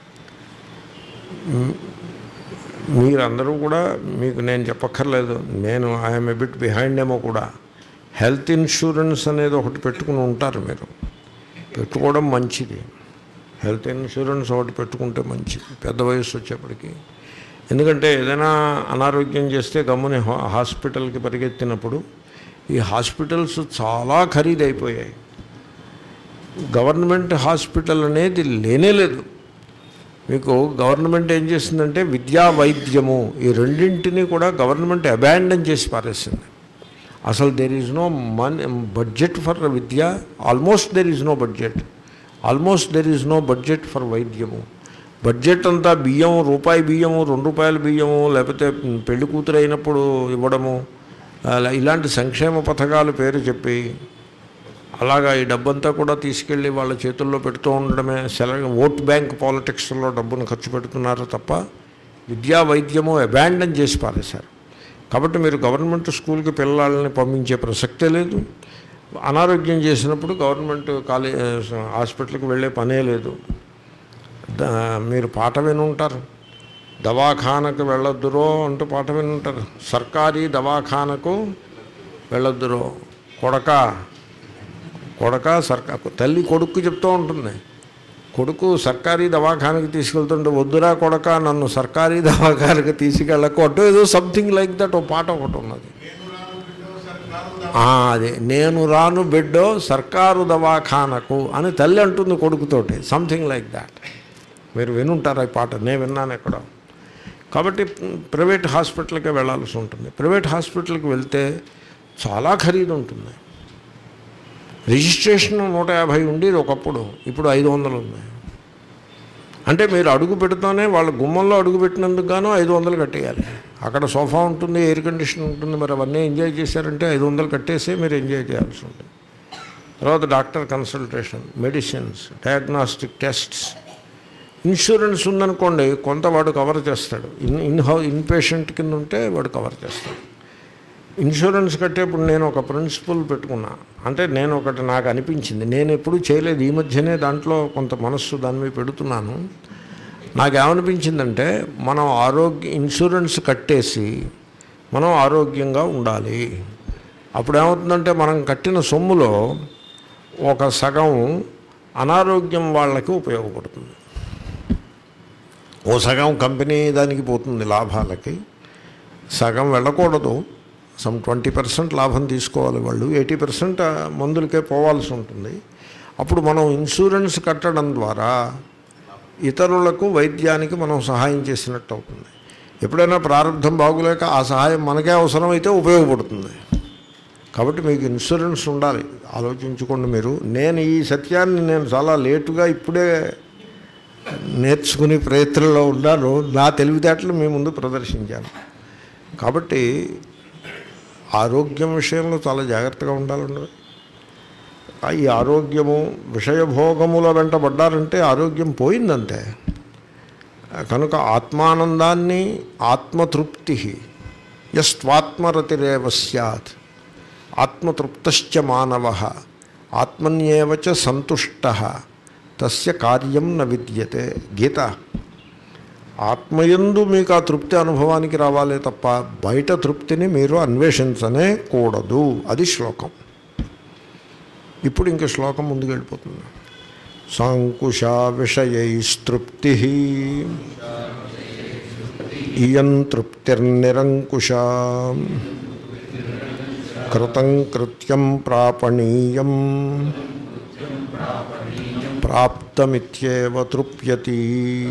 మీరందరూ కూడా, మీకు నేను చెప్పక్కర్లేదు, నేను ఐఎమ్ ఎ బిట్ బిహైండ్ ఏమో కూడా, హెల్త్ ఇన్సూరెన్స్ అనేది ఒకటి పెట్టుకుని ఉంటారు. మీరు పెట్టుకోవడం మంచిది, హెల్త్ ఇన్సూరెన్స్ ఒకటి పెట్టుకుంటే మంచిది పెద్ద వయసు వచ్చేప్పటికి. ఎందుకంటే ఏదైనా అనారోగ్యం చేస్తే గమ్ముని హాస్పిటల్కి పరిగెత్తినప్పుడు ఈ హాస్పిటల్స్ చాలా ఖరీదైపోయాయి. గవర్నమెంట్ హాస్పిటల్ అనేది లేనే లేదు. మీకు గవర్నమెంట్ ఏం చేసిందంటే విద్యా వైద్యము ఈ రెండింటినీ కూడా గవర్నమెంట్ అబాండన్ చేసి పారేసింది. అసలు there is no budget for విద్య, almost there is no budget, almost there is no budget for వైద్యము. బడ్జెట్ అంతా బియ్యం, రూపాయి బియ్యము, 2 రూపాయల బియ్యము, లేకపోతే పెళ్లి కూతురు అయినప్పుడు ఇవ్వడము, ఇలాంటి సంక్షేమ పథకాల పేరు చెప్పి అలాగా ఈ డబ్బంతా కూడా తీసుకెళ్ళి వాళ్ళ చేతుల్లో పెడుతూ ఉండడమే. ఓట్ బ్యాంక్ పాలిటిక్స్లో డబ్బును ఖర్చు పెడుతున్నారు తప్ప విద్యా వైద్యము అబాండన్ చేసి పారేశారు. కాబట్టి మీరు గవర్నమెంట్ స్కూల్కి పిల్లల్ని పంపించే ప్రసక్తే లేదు. అనారోగ్యం చేసినప్పుడు గవర్నమెంట్ హాస్పిటల్కి వెళ్ళే పనే లేదు. మీరు పాట వినుంటారు, దవాఖానకు వెళ్ళొద్దురో అంటూ పాట వినుంటారు. సర్కారీ దవాఖానకు వెళ్ళొద్దురో, కొడక తల్లి కొడుకు చెప్తూ ఉంటుంది. కొడుకు సర్కారీ దవాఖానకి తీసుకెళ్తుంటే, వద్దురా కొడక నన్ను సర్కారీ దవాఖానకి తీసుకెళ్ళకు అంటూ ఏదో సంథింగ్ లైక్ దట్ ఓ పాట ఒకటి ఉన్నది. అదే నేను రాను బిడ్డో సర్కారు దవాఖానకు అని తల్లి అంటుంది కొడుకుతోటి, సంథింగ్ లైక్ దాట్. మీరు వినుంటారు ఈ పాట, నేను విన్నాను ఎక్కడో. కాబట్టి ప్రైవేట్ హాస్పిటల్కే వెళ్ళాల్సి ఉంటుంది. ప్రైవేట్ హాస్పిటల్కి వెళ్తే చాలా ఖరీదు ఉంటుంది. రిజిస్ట్రేషన్ 150 ఉండేది ఒకప్పుడు, ఇప్పుడు 500 ఉంది. అంటే మీరు అడుగు పెడుతూనే వాళ్ళ గుమ్మంలో అడుగు పెట్టినందుకు గాను 500 కట్టేయాలి. అక్కడ సోఫా ఉంటుంది, ఎయిర్ కండిషన్ ఉంటుంది, మరి అవన్నీ ఎంజాయ్ చేశారంటే 500 కట్టేసే మీరు ఎంజాయ్ చేయాల్సి ఉంటుంది. తర్వాత doctor consultation, medicines, diagnostic tests. Insurance ఉందనుకోండి కొంత వాడు కవర్ చేస్తాడు. ఇన్ పేషెంట్ కింద ఉంటే వాడు కవర్ చేస్తాడు. ఇన్సూరెన్స్ కట్టేప్పుడు నేను ఒక ప్రిన్సిపల్ పెట్టుకున్నా. అంటే నేను ఒకటి నాకు అనిపించింది, నేను ఎప్పుడూ చేయలేదు, ఈ మధ్యనే దాంట్లో కొంత మనస్సు దాని మీద పెడుతున్నాను. నాకేమనిపించిందంటే మనం ఇన్సూరెన్స్ కట్టేసి మనం ఆరోగ్యంగా ఉండాలి. అప్పుడు ఏమవుతుందంటే మనం కట్టిన సొమ్ములో ఒక సగం అనారోగ్యం వాళ్ళకి ఉపయోగపడుతుంది, ఓ సగం కంపెనీ దానికి పోతుంది లాభాలకి, సగం వెళ్ళకూడదు. 20% లాభం తీసుకోవాలి వాళ్ళు, 80% మందులకే పోవాల్సి ఉంటుంది. అప్పుడు మనం ఇన్సూరెన్స్ కట్టడం ద్వారా ఇతరులకు వైద్యానికి మనం సహాయం చేసినట్టు అవుతుంది. ఎప్పుడైనా ప్రారంభం బాగులేక ఆ సహాయం మనకే అవసరమైతే ఉపయోగపడుతుంది. కాబట్టి మీకు ఇన్సూరెన్స్ ఉండాలి, ఆలోచించుకోండి మీరు. నేను ఈ సత్యాన్ని నేను చాలా లేటుగా ఇప్పుడే నేర్చుకునే ప్రయత్నంలో ఉన్నాను. నా తెలివితేటలు మీ ముందు ప్రదర్శించాను. కాబట్టి ఆరోగ్యం విషయంలో చాలా జాగ్రత్తగా ఉండాలండి. ఈ ఆరోగ్యము విషయభోగముల వెంట పడ్డారంటే ఆరోగ్యం పోయిందంతే. కనుక ఆత్మానందాన్ని, ఆత్మతృప్తి యస్త్వాత్మరతిరేవ స్యాత్ ఆత్మతృప్తశ్చ మానవః ఆత్మయందు మీకు ఆ తృప్తి అనుభవానికి రావాలే తప్ప బయట తృప్తిని మీరు అన్వేషించనే కూడదు. అది శ్లోకం. ఇప్పుడు ఇంక శ్లోకం ముందుకు వెళ్ళిపోతుంది. సాంకుశా విషయైస్తృప్తి ఇయం తృప్తిర్నిరంకుశా కృతం కృత్యం ప్రాపణీయం ప్రాప్తమిత్యేవ తృప్యతి.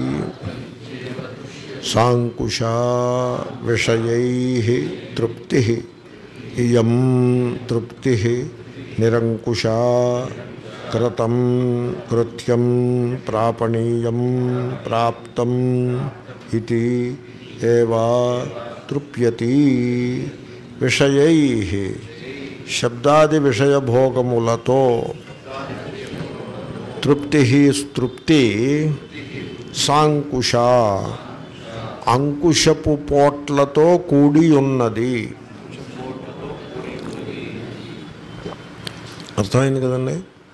సాంకుశా విషయైః తృప్తి ఇయం తృప్తి నిరంకుశా కృతం కృత్యం ప్రాపణీయం ప్రాప్తం ఇతి ఏవ తృప్యతి. విషయైః శబ్దాది విషయభోగములతో తృప్తి తృప్తి సాంకుశ అంకుశపు పోట్లతో కూడి ఉన్నది. అర్థమైంది కదండి.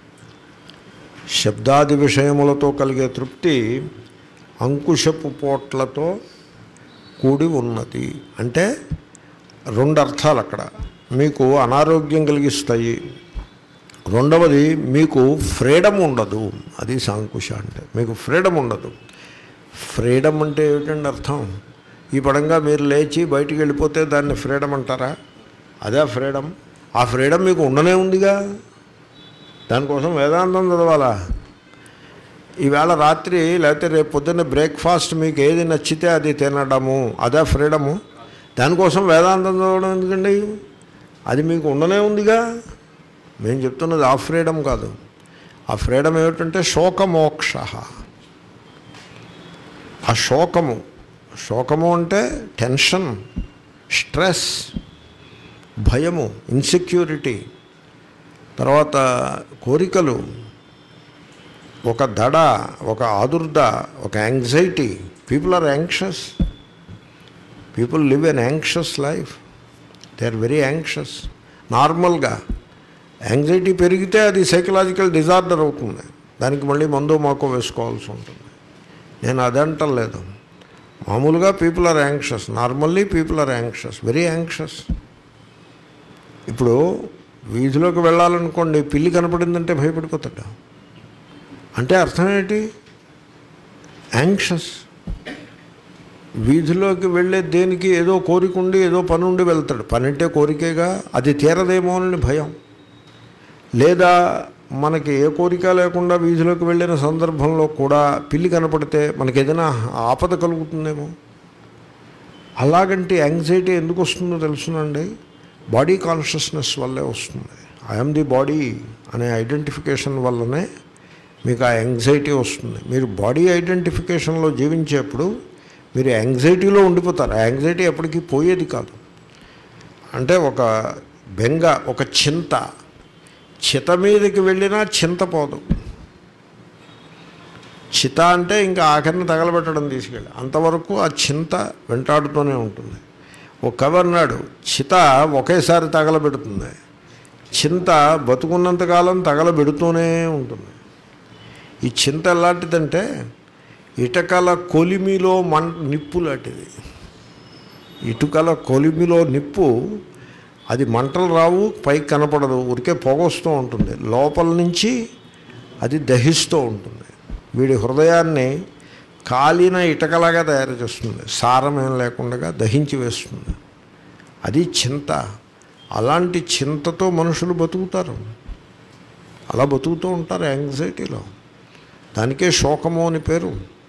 శబ్దాది విషయములతో కలిగే తృప్తి అంకుశపు పోట్లతో కూడి ఉన్నది అంటే రెండు అర్థాలు అక్కడ. మీకు అనారోగ్యం కలిగిస్తాయి. రెండవది మీకు ఫ్రీడమ్ ఉండదు. అది సాంకుశ అంటే. మీకు ఫ్రీడమ్ ఉండదు. ఫ్రీడమ్ అంటే ఏమిటండి అర్థం? ఈ పడంగా మీరు లేచి బయటికి వెళ్ళిపోతే దాన్ని ఫ్రీడమ్ అంటారా? అదే ఫ్రీడమ్. ఆ ఫ్రీడమ్ మీకు ఉండనే ఉందిగా. దానికోసం వేదాంతం చదవాలా? ఈవేళ రాత్రి లేకపోతే రేపు పొద్దున్న బ్రేక్ఫాస్ట్ మీకు ఏది నచ్చితే అది తినడము, అదే ఫ్రీడము. దానికోసం వేదాంతం చదవడం ఎందుకండి? అది మీకు ఉండనే ఉందిగా. మేము చెప్తున్నది ఆ ఫ్రీడమ్ కాదు. ఆ ఫ్రీడమ్ ఏమిటంటే శోకమోక్ష. ఆ శోకము అంటే టెన్షన్, స్ట్రెస్, భయము, ఇన్సెక్యూరిటీ, తర్వాత కోరికలు, ఒక దడ, ఒక ఆదుర్ద, ఒక anxiety. People are anxious. People live an anxious life. They are very anxious. నార్మల్గా యాంగ్జైటీ పెరిగితే అది సైకలాజికల్ డిజార్డర్ అవుతుంది. దానికి మళ్ళీ మందు మాకో వేసుకోవాల్సి ఉంటుంది. నేను అదంటలేదు. మామూలుగా people are anxious. Normally people are anxious, very anxious. ఇప్పుడు వీధిలోకి వెళ్ళాలనుకోండి, పిల్లి కనపడిందంటే భయపడిపోతాడు. అంటే అర్థం ఏంటి? యాంగ్షియస్. వీధిలోకి వెళ్ళే దేనికి ఏదో కోరిక ఉండి ఏదో పని ఉండి వెళ్తాడు. పని అంటే కోరికేగా, అది తీరదేమో అని భయం. లేదా మనకి ఏ కోరిక లేకుండా వీధిలోకి వెళ్ళిన సందర్భంలో కూడా పిల్లి కనపడితే మనకి ఏదైనా ఆపద కలుగుతుందేమో. అలాగంటే యాంగ్జైటీ ఎందుకు వస్తుందో తెలుసునండి? బాడీ కాన్షియస్నెస్ వల్లే వస్తుంది. ఐఎమ్ ది బాడీ అనే ఐడెంటిఫికేషన్ వల్లనే మీకు ఆ యాంగ్జైటీ వస్తుంది. మీరు బాడీ ఐడెంటిఫికేషన్లో జీవించేప్పుడు మీరు యాంగ్జైటీలో ఉండిపోతారు. ఆ యాంగ్జైటీ ఎప్పటికీ పోయేది కాదు. అంటే ఒక బెంగ, ఒక చింత, చిత మీదకి వెళ్ళినా చింత పోదు. చిత అంటే ఇంకా ఆఖరిని తగలబెట్టడం తీసుకెళ్ళి, అంతవరకు ఆ చింత వెంటాడుతూనే ఉంటుంది. ఒక కవి అన్నాడు, చిత ఒకేసారి తగలబెడుతుంది, చింత బతుకున్నంతకాలం తగలబెడుతూనే ఉంటుంది. ఈ చింత ఎలాంటిదంటే ఇటుకల కొలిమిలో నిప్పు లాంటిది. ఇటుకల కొలిమిలో నిప్పు, అది మంటలు రావు, పైకి కనపడదు, ఊరికే పొగొస్తూ ఉంటుంది. లోపల నుంచి అది దహిస్తూ ఉంటుంది. వీడి హృదయాన్ని కాలిన ఇటకలాగా తయారు చేస్తుంది. సారమేం లేకుండా దహించి వేస్తుంది. అది చింత. అలాంటి చింతతో మనుషులు బతుకుతారు. అలా బతుకుతూ ఉంటారు యాంగ్జైటీలో. దానికే శోకము అని పేరు.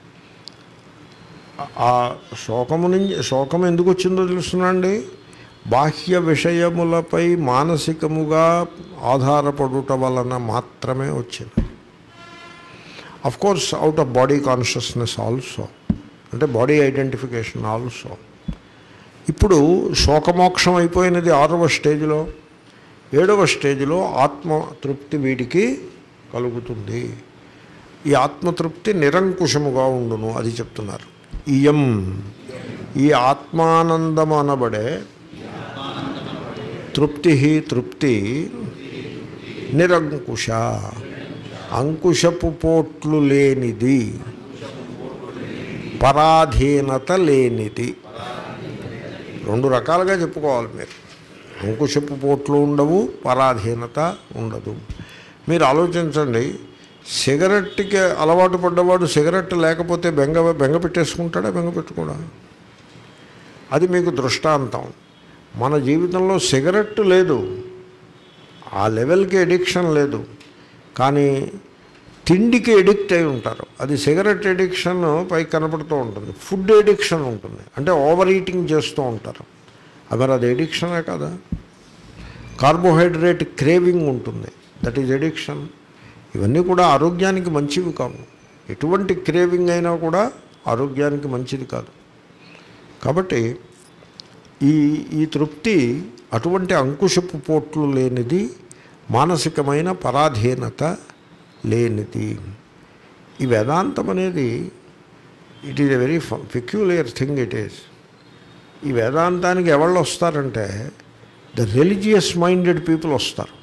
ఆ శోకం ఎందుకు వచ్చిందో తెలుసునండి? బాహ్య విషయములపై మానసికముగా ఆధారపడుట వలన మాత్రమే వచ్చింది. Of course out of body consciousness also, అంటే బాడీ ఐడెంటిఫికేషన్ ఆల్సో. ఇప్పుడు శోకమోక్షం అయిపోయినది 6వ స్టేజ్లో. 7వ స్టేజ్లో ఆత్మతృప్తి వీడికి కలుగుతుంది. ఈ ఆత్మతృప్తి నిరంకుశముగా ఉండును, అది చెప్తున్నారు. ఇయం, ఈ ఆత్మానందం అనబడే తృప్తి నిరంకుశ, అంకుశపు పోట్లు లేనిది, పరాధీనత లేనిది. రెండు రకాలుగా చెప్పుకోవాలి మీరు. అంకుశపు పోట్లు ఉండవు, పరాధీనత ఉండదు. మీరు ఆలోచించండి, సిగరెట్కి అలవాటు పడ్డవాడు సిగరెట్ లేకపోతే బెంగ పెట్టేసుకుంటాడా? బెంగ పెట్టుకోడా? అది మీకు దృష్టాంతం. మన జీవితంలో సిగరెట్ లేదు, ఆ లెవెల్కి ఎడిక్షన్ లేదు, కానీ తిండికి ఎడిక్ట్ అయి ఉంటారు. అది సిగరెట్ ఎడిక్షన్ పైకి కనపడుతూ ఉంటుంది. ఫుడ్ ఎడిక్షన్ ఉంటుంది, అంటే ఓవర్ ఈటింగ్ చేస్తూ ఉంటారు. మరి అది ఎడిక్షనే కదా. కార్బోహైడ్రేట్ క్రేవింగ్ ఉంటుంది, దట్ ఈజ్ ఎడిక్షన్. ఇవన్నీ కూడా ఆరోగ్యానికి మంచివి కావు. ఎటువంటి క్రేవింగ్ అయినా కూడా ఆరోగ్యానికి మంచిది కాదు. కాబట్టి ఈ తృప్తి అటువంటి అంకుశపు పోట్లు లేనిది, మానసికమైన పరాధీనత లేనిది. ఈ వేదాంతం అనేది it is a very peculiar thing. It is. ఈ వేదాంతానికి ఎవళ్ళు వస్తారంటే ద రిలీజియస్ మైండెడ్ పీపుల్ వస్తారు.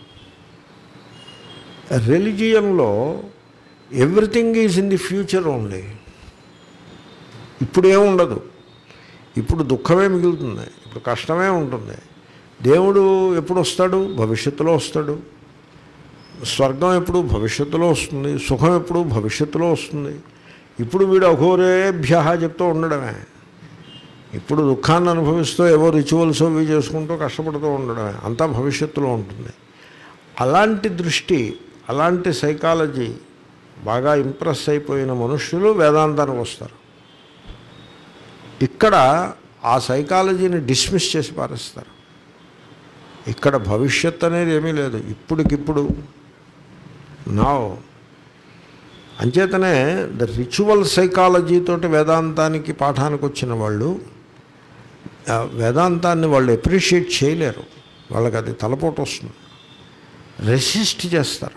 రిలీజియన్లో everything is in the future only. ఇప్పుడేం ఉండదు, ఇప్పుడు దుఃఖమే మిగులుతుంది, ఇప్పుడు కష్టమే ఉంటుంది. దేవుడు ఎప్పుడు వస్తాడు? భవిష్యత్తులో వస్తాడు. స్వర్గం ఎప్పుడు? భవిష్యత్తులో వస్తుంది. సుఖం ఎప్పుడు? భవిష్యత్తులో వస్తుంది. ఇప్పుడు వీడు అఘోరేభ్య చెప్తూ ఉండడమే. ఇప్పుడు దుఃఖాన్ని అనుభవిస్తూ ఏవో రిచువల్స్ అవి చేసుకుంటూ కష్టపడుతూ ఉండడమే, అంతా భవిష్యత్తులో ఉంటుంది. అలాంటి దృష్టి, అలాంటి సైకాలజీ బాగా ఇంప్రెస్ అయిపోయిన మనుష్యులు వేదాంతానికి వస్తారు. ఇక్కడ ఆ సైకాలజీని డిస్మిస్ చేసి పారేస్తారు. ఇక్కడ భవిష్యత్ అనేది ఏమీ లేదు, ఇప్పటికిప్పుడు నా. అంచేతనే ద రిచువల్ సైకాలజీతోటి వేదాంతానికి పాఠానికి వచ్చిన వాళ్ళు వేదాంతాన్ని వాళ్ళు ఎప్రిషియేట్ చేయలేరు. వాళ్ళకి అది తలపోటు వస్తుంది, రెసిస్ట్ చేస్తారు.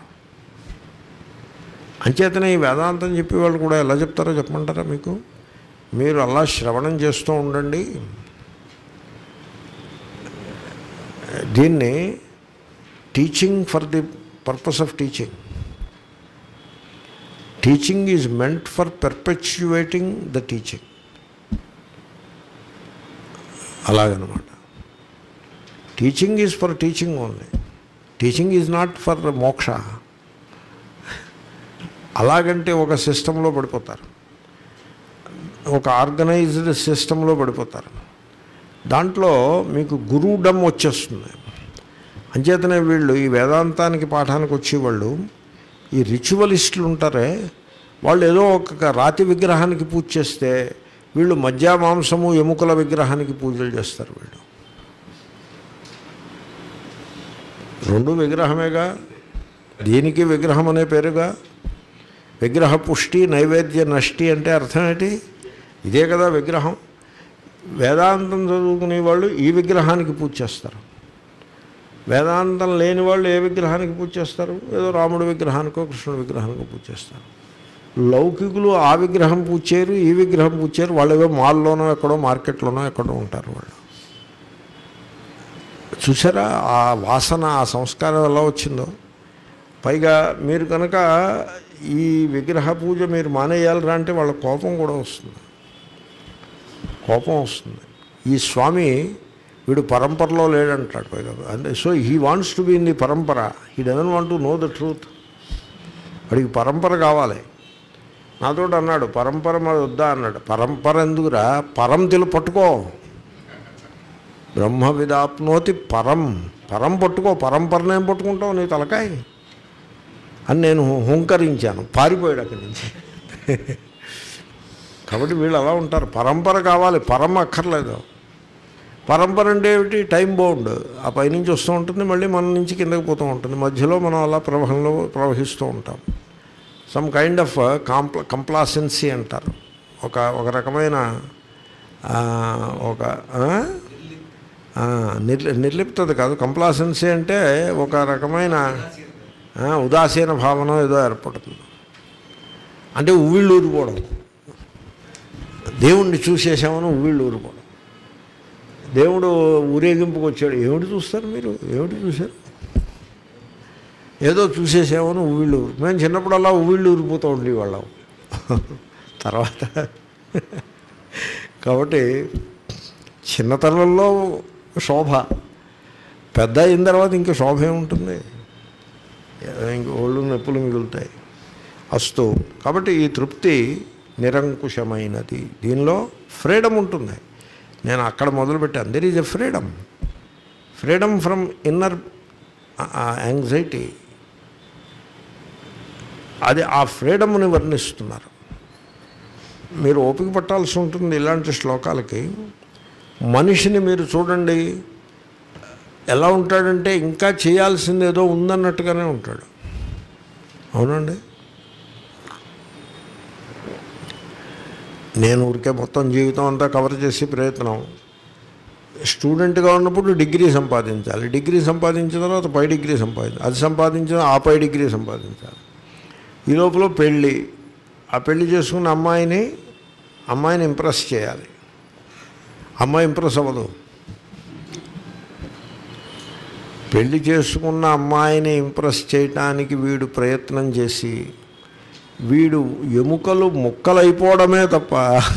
అంచేతనే ఈ వేదాంతం చెప్పేవాళ్ళు కూడా ఎలా చెప్తారో చెప్పమంటారా మీకు? మీరు అలా శ్రవణం చేస్తూ ఉండండి. దీన్ని teaching for the purpose of teaching. Teaching is meant for perpetuating the teaching. అలాగనమాట. Teaching is for teaching only. Teaching is not for moksha. అలాగంటే ఒక సిస్టంలో పడిపోతారు, ఒక ఆర్గనైజ్డ్ సిస్టంలో పడిపోతారు. దాంట్లో మీకు గురువుడం వచ్చేస్తుంది. అంచేతనే వీళ్ళు ఈ వేదాంతానికి పాఠానికి వచ్చేవాళ్ళు, ఈ రిచువలిస్టులు ఉంటారే, వాళ్ళు ఏదో ఒక రాతి విగ్రహానికి పూజ చేస్తే వీళ్ళు మధ్య మాంసము ఎముకల విగ్రహానికి పూజలు చేస్తారు. వీళ్ళు రెండు విగ్రహమేగా, దీనికి విగ్రహం అనే పేరుగా. విగ్రహ పుష్టి నైవేద్య నష్టి అంటే అర్థం ఏంటి? ఇదే కదా విగ్రహం. వేదాంతం చదువుకునే వాళ్ళు ఈ విగ్రహానికి పూజ చేస్తారు. వేదాంతం లేని వాళ్ళు ఏ విగ్రహానికి పూజ చేస్తారు? ఏదో రాముడి విగ్రహానికో కృష్ణుడి విగ్రహానికో పూజ చేస్తారు. లౌకికులు ఆ విగ్రహం పూజ చేయరు, ఈ విగ్రహం పూజ చేయరు. వాళ్ళు ఏదో మాల్లోనో ఎక్కడో మార్కెట్లోనో ఎక్కడో ఉంటారు. వాళ్ళు చూసారా ఆ వాసన, ఆ సంస్కారం ఎలా వచ్చిందో. పైగా మీరు కనుక ఈ విగ్రహ పూజ మీరు మానేయాలరా అంటే వాళ్ళ కోపం కూడా వస్తుంది, కోపం వస్తుంది. ఈ స్వామి వీడు పరంపరలో లేడంటాడు పైగా. అంటే so he wants to be in the parampara, he doesn't want to know the truth. వాడికి పరంపర కావాలి. నాతో అన్నాడు పరంపర మరి వద్దా అన్నాడు. పరంపర ఎందుకురా, పరం పట్టుకో. బ్రహ్మ విదాప్నోతి పరం పట్టుకో, పరంపరనేం పట్టుకుంటావు నీ తలకాయ అని నేను హుంకరించాను. పారిపోయాడు అక్కడి నుంచి. కాబట్టి వీళ్ళు అలా ఉంటారు. పరంపర కావాలి, పరం అక్కర్లేదు. పరంపర అంటే ఏమిటి? Time bound. ఆ పైనుంచి వస్తూ ఉంటుంది, మళ్ళీ మన నుంచి కిందకి పోతూ ఉంటుంది. మధ్యలో మనం అలా ప్రవహంలో ప్రవహిస్తూ ఉంటాం. సమ్ కైండ్ ఆఫ్ కంప్లాసెన్సీ అంటారు. ఒక రకమైన నిర్లిప్తత కాదు. కంప్లాసెన్సీ అంటే ఒక రకమైన ఉదాసీన భావన ఏదో ఏర్పడుతుంది. అంటే ఉవ్విళ్ళు ఊరిపోవడం, దేవుణ్ణి చూసేసామని ఉవ్విళ్ళు ఊరిపోవడం. దేవుడు ఊరేగింపుకు వచ్చాడు, ఏమిటి చూస్తారు మీరు? ఏమిటి చూశారు? ఏదో చూసేసామని ఉవ్విళ్ళు. మేము చిన్నప్పుడు అలా ఉవ్విళ్ళు ఊరిపోతూ ఉండేవాళ్ళం. తర్వాత కాబట్టి చిన్నతనంలో శోభ, పెద్ద అయిన తర్వాత ఇంకా శోభ ఏముంటుంది, ఇంక ఒళ్ళు నొప్పులు మిగులుతాయి. అస్తు. కాబట్టి ఈ తృప్తి నిరంకుశమైనది, దీనిలో ఫ్రీడమ్ ఉంటుంది. నేను అక్కడ మొదలుపెట్టాను. There is a freedom, freedom from inner anxiety. అది ఆ ఫ్రీడమ్ని వర్ణిస్తున్నారు. మీరు ఓపిక పట్టాల్సి ఉంటుంది ఇలాంటి శ్లోకాలకి. మనిషిని మీరు చూడండి, ఎలా ఉంటాడంటే ఇంకా చేయాల్సింది ఏదో ఉందన్నట్టుగానే ఉంటాడు. అవునండి. నేను ఊరికే మొత్తం జీవితం అంతా కవర్ చేసి ప్రయత్నం. స్టూడెంట్గా ఉన్నప్పుడు డిగ్రీ సంపాదించాలి, డిగ్రీ సంపాదించిన తర్వాత పై డిగ్రీ సంపాదించాలి, అది సంపాదించిన ఆ పై డిగ్రీ సంపాదించాలి. ఈ లోపల పెళ్ళి, ఆ పెళ్ళి చేసుకున్న అమ్మాయిని ఇంప్రెస్ చేయాలి. అమ్మాయి ఇంప్రెస్ అవ్వదు. పెళ్లి చేసుకున్న అమ్మాయిని ఇంప్రెస్ చేయటానికి వీడు ప్రయత్నం చేసి వీడు ఎముకలు ముక్కలైపోవడమే తప్ప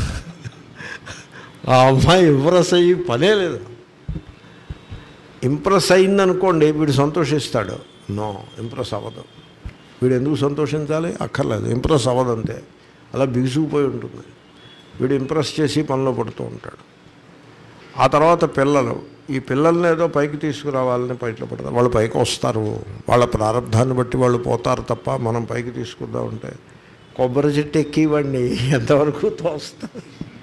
ఆ అమ్మాయి ఇంప్రెస్ అయ్యి పనే లేదు. ఇంప్రెస్ అయిందనుకోండి వీడు సంతోషిస్తాడు. నో, ఇంప్రెస్ అవ్వదు. వీడు ఎందుకు సంతోషించాలి? అక్కర్లేదు, ఇంప్రెస్ అవ్వదంతే, అలా బిగుసుకుపోయి ఉంటుంది. వీడు ఇంప్రెస్ చేసి పనిలో పడుతూ ఉంటాడు. ఆ తర్వాత పిల్లలు, ఈ పిల్లల్ని ఏదో పైకి తీసుకురావాలని బయటలో పడతారు. వాళ్ళు పైకి వస్తారు, వాళ్ళ ప్రారంధాన్ని బట్టి వాళ్ళు పోతారు తప్ప మనం పైకి తీసుకుందామంటే కొబ్బరి చెట్టు ఎక్కివ్వండి, ఎంతవరకు తోస్తారు.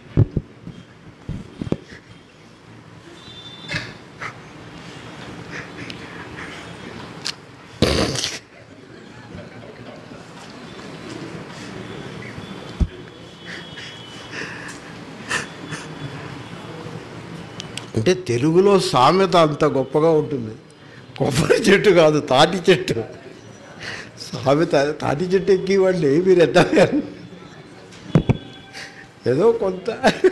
అంటే తెలుగులో సామెత అంత గొప్పగా ఉంటుంది. కొబ్బరి చెట్టు కాదు, తాటి చెట్టు. సామెత తాటి చెట్టు ఎక్కివ్వండి, మీరు ఎంత ఏదో కొంత.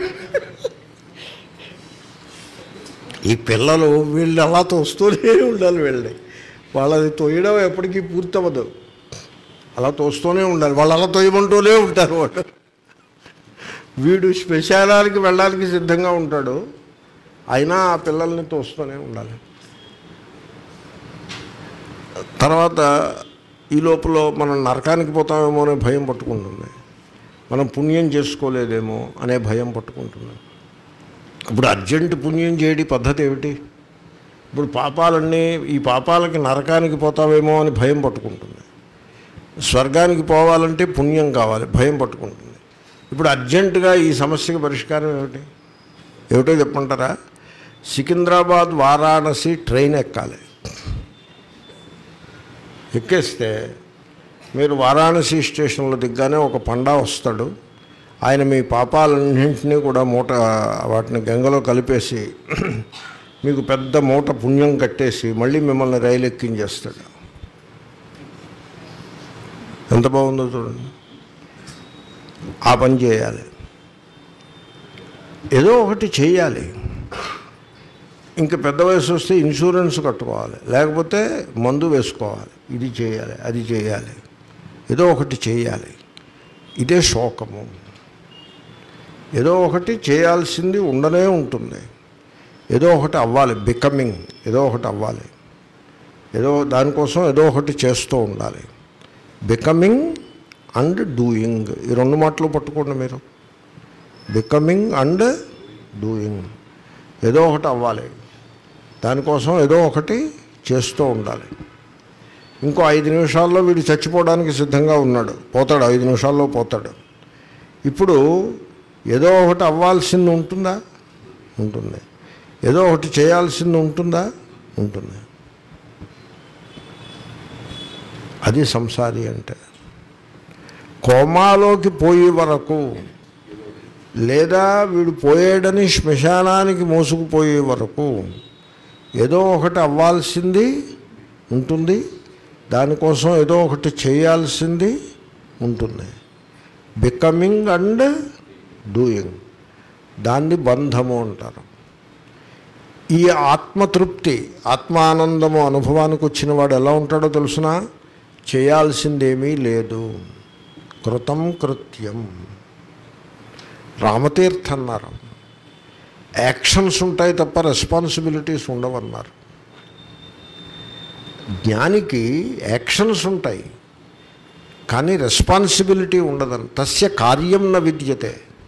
ఈ పిల్లలు వీళ్ళు అలా తోస్తూనే ఉండాలి. వాళ్ళది తోయడం ఎప్పటికీ పూర్తవ్వదు, అలా తోస్తూనే ఉండాలి. వాళ్ళు అలా తోయమంటూనే ఉంటారు. వీడు శ్మశానానికి వెళ్ళడానికి సిద్ధంగా ఉంటాడు, అయినా ఆ పిల్లల్ని తోస్తూనే ఉండాలి. తర్వాత ఈ లోపల మనం నరకానికి పోతామేమో అనే భయం పట్టుకుంటుంది, మనం పుణ్యం చేసుకోలేదేమో అనే భయం పట్టుకుంటుంది. ఇప్పుడు అర్జెంటు పుణ్యం చేయడి పద్ధతి ఏమిటి? ఇప్పుడు పాపాలన్నీ, ఈ పాపాలకి నరకానికి పోతావేమో అని భయం పట్టుకుంటుంది. స్వర్గానికి పోవాలంటే పుణ్యం కావాలి, భయం పట్టుకుంటుంది. ఇప్పుడు అర్జెంటుగా ఈ సమస్యకి పరిష్కారం ఏమిటో చెప్పమంటారా? సికింద్రాబాద్ వారాణసి ట్రైన్ ఎక్కాలి. ఎక్కేస్తే మీరు వారాణసి స్టేషన్లో దిగ్గానే ఒక పండా వస్తాడు. ఆయన మీ పాపాలన్నింటినీ కూడా వాటిని గంగలో కలిపేసి మీకు పెద్ద మూట పుణ్యం కట్టేసి మళ్ళీ మిమ్మల్ని రైలు ఎక్కించేస్తాడు. ఎంత బాగుందో చూడండి. ఆ పని చేయాలి, ఏదో ఒకటి చేయాలి. ఇంకా పెద్ద వయసు వస్తే ఇన్సూరెన్స్ కట్టుకోవాలి, లేకపోతే మందు వేసుకోవాలి. ఇది చేయాలి, అది చేయాలి, ఏదో ఒకటి చేయాలి. ఇదే శోకము. ఏదో ఒకటి చేయాల్సింది ఉండనే ఉంటుంది, ఏదో ఒకటి అవ్వాలి. బికమింగ్, ఏదో ఒకటి అవ్వాలి, ఏదో దానికోసం ఏదో ఒకటి చేస్తూ ఉండాలి. బికమింగ్ అండ్ డూయింగ్, ఈ రెండు మాటలు పట్టుకోండి మీరు. బికమింగ్ అండ్ డూయింగ్, ఏదో ఒకటి అవ్వాలి, దానికోసం ఏదో ఒకటి చేస్తూ ఉండాలి. ఇంకో 5 నిమిషాల్లో వీడు చచ్చిపోవడానికి సిద్ధంగా ఉన్నాడు, పోతాడు, 5 నిమిషాల్లో పోతాడు. ఇప్పుడు ఏదో ఒకటి అవ్వాల్సింది ఉంటుందా? ఉంటుంది. ఏదో ఒకటి చేయాల్సింది ఉంటుందా? ఉంటుంది. అది సంసారి అంటే. కోమాలోకి పోయే వరకు, లేదా వీడు పోయేడని శ్మశానానికి మోసుకుపోయే వరకు ఏదో ఒకటి అవ్వాల్సింది ఉంటుంది, దానికోసం ఏదో ఒకటి చేయాల్సింది ఉంటుంది. బికమింగ్ అండ్ డూయింగ్, దాన్ని బంధము అంటారు. ఈ ఆత్మతృప్తి, ఆత్మానందము అనుభవానికి వచ్చిన వాడు ఎలా ఉంటాడో తెలుసునా? చేయాల్సిందేమీ లేదు, కృతం కృత్యం. రామతీర్థ అన్నారు, యాక్షన్స్ ఉంటాయి తప్ప రెస్పాన్సిబిలిటీస్ ఉండవన్నారు. జ్ఞానికి యాక్షన్స్ ఉంటాయి కానీ రెస్పాన్సిబిలిటీ ఉండదని. తస్య కార్యం న విద్యతే,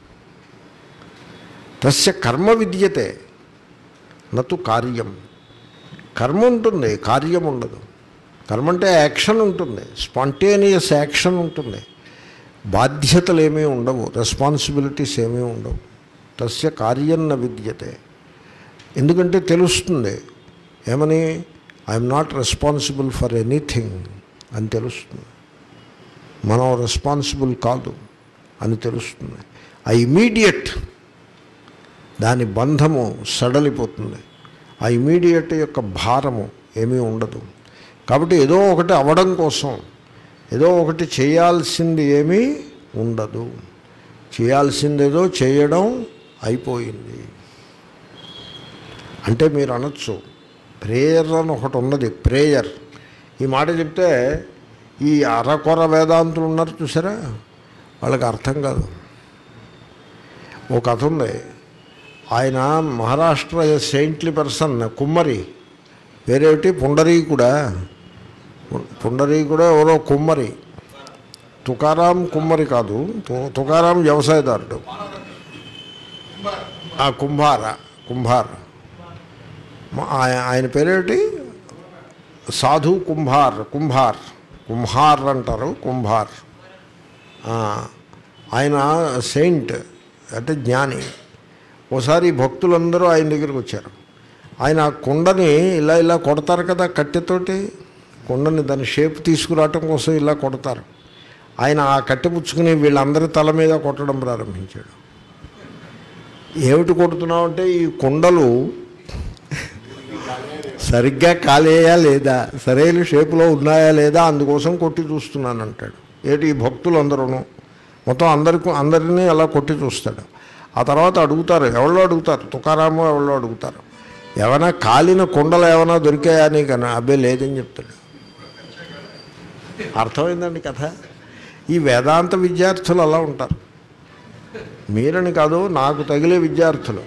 తస్య కర్మ విద్యతే నతు కార్యం. కర్మ ఉంటుంది, కార్యం ఉండదు. కర్మ అంటే యాక్షన్ ఉంటుంది, స్పాంటేనియస్ యాక్షన్ ఉంటుంది, బాధ్యతలు ఏమీ ఉండవు, రెస్పాన్సిబిలిటీస్ ఏమీ ఉండవు. తస్య కార్యం న విద్యతే. ఎందుకంటే తెలుస్తుంది ఏమని, I'm not responsible for anything అని తెలుస్తుంది. మనం రెస్పాన్సిబుల్ కాదు అని తెలుస్తుంది. ఆ ఇమీడియట్ దాని బంధము సడలిపోతుంది. ఆ ఇమీడియట్ యొక్క భారము ఏమీ ఉండదు. కాబట్టి ఏదో ఒకటి అవ్వడం కోసం ఏదో ఒకటి చేయాల్సింది ఏమీ ఉండదు. చేయాల్సిందేదో చేయడం అయిపోయింది. అంటే మీరు అనొచ్చు ప్రేయర్ అని ఒకటి ఉన్నది. ప్రేయర్ ఈ మాట చెప్తే ఈ అరకొర వేదాంతులు ఉన్నారు చూసారా, వాళ్ళకి అర్థం కాదు. ఒక కథ ఉంది. ఆయన మహారాష్ట్ర సెయింట్లీ పర్సన్, కుమ్మరి. వేరేమిటి పుండరీకుడా ఎవరో కుమ్మరి. తుకారాం కుమ్మరి కాదు, తుకారాం వ్యవసాయదారుడు. కుంభార్ ఆయన పేరేమిటి, సాధు కుంభార్ అంటారు. కుంభార్ ఆయన సెయింట్ అంటే జ్ఞాని. ఓసారి భక్తులందరూ ఆయన దగ్గరికి వచ్చారు. ఆయన కుండని ఇలా కొడతారు కదా కట్టెతోటి, కుండని దాని షేప్ తీసుకురావటం కోసం ఇలా కొడతారు. ఆయన ఆ కట్టె పుచ్చుకుని వీళ్ళందరి తల మీద కొట్టడం ప్రారంభించాడు. ఏమిటి కొడుతున్నావు అంటే, ఈ కుండలు సరిగ్గా కాలేయా లేదా, సరైన షేపులో ఉన్నాయా లేదా అందుకోసం కొట్టి చూస్తున్నాను అంటాడు. ఏంటి ఈ భక్తులు అందరూను మొత్తం అందరినీ అలా కొట్టి చూస్తాడు. ఆ తర్వాత అడుగుతారు, తుకారాము ఎవరో అడుగుతారు, ఏమైనా కాలిన కుండలు ఏమైనా దొరికాయా నీకన్నా? అబ్బే లేదని చెప్తాడు. అర్థమైందండి కథ. ఈ వేదాంత విద్యార్థులు అలా ఉంటారు. మీరని కాదు, నాకు తగిలే విద్యార్థులు.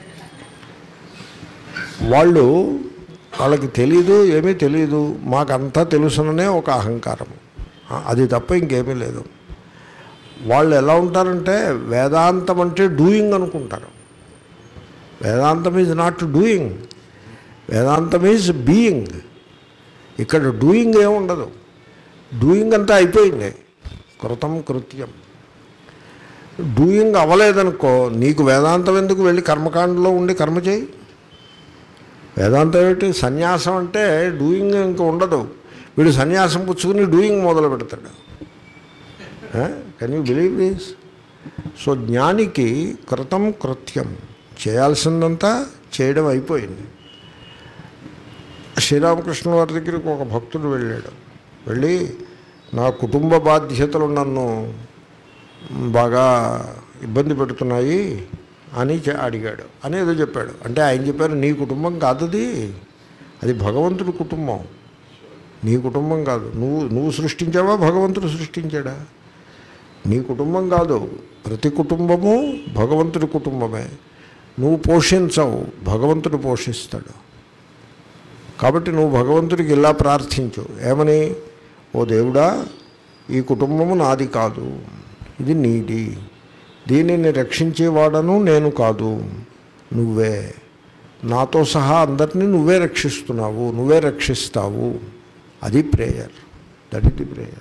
వాళ్ళకి తెలీదు, ఏమీ తెలీదు, మాకంతా తెలుసుననే ఒక అహంకారం, అది తప్ప ఇంకేమీ లేదు. వాళ్ళు ఎలా ఉంటారంటే వేదాంతం అంటే డూయింగ్ అనుకుంటారు. Vedantam is not doing, vedantam is being. ఇక్కడ డూయింగ్ ఏముండదు. డూయింగ్ అంతా అయిపోయింది. కృతం కృత్యం. డూయింగ్ అవ్వలేదనుకో, నీకు వేదాంతం ఎందుకు, వెళ్ళి కర్మకాండలో ఉండి కర్మ చేయి. వేదాంతం ఏమిటి, సన్యాసం అంటే డూయింగ్ ఇంకా ఉండదు. వీడు సన్యాసం పుచ్చుకుని డూయింగ్ మొదలు పెడతాడు. Can you believe this? So జ్ఞానికి కృతం కృత్యం, చేయాల్సిందంతా చేయడం అయిపోయింది. శ్రీరామకృష్ణ వారి దగ్గరికి ఒక భక్తుడు వెళ్ళి నా కుటుంబ బాధ్యతలు నన్ను బాగా ఇబ్బంది పెడుతున్నాయి అని అడిగాడు అని ఏదో చెప్పాడు. అంటే ఆయన చెప్పారు, నీ కుటుంబం కాదు అది భగవంతుడి కుటుంబం, నీ కుటుంబం కాదు. నువ్వు సృష్టించావా, భగవంతుడు సృష్టించాడా? నీ కుటుంబం కాదు. ప్రతి కుటుంబము భగవంతుడి కుటుంబమే. నువ్వు పోషించవు, భగవంతుడు పోషిస్తాడు. కాబట్టి నువ్వు భగవంతుడికి ఇలా ప్రార్థించు, ఏమని, ఓ దేవుడా, ఈ కుటుంబము నాది కాదు, ఇది నీది, దీనిని రక్షించేవాడను నేను కాదు, నువ్వే, నాతో సహా అందరినీ నువ్వే రక్షిస్తున్నావు, నువ్వే రక్షిస్తావు. అది prayer. That is the prayer.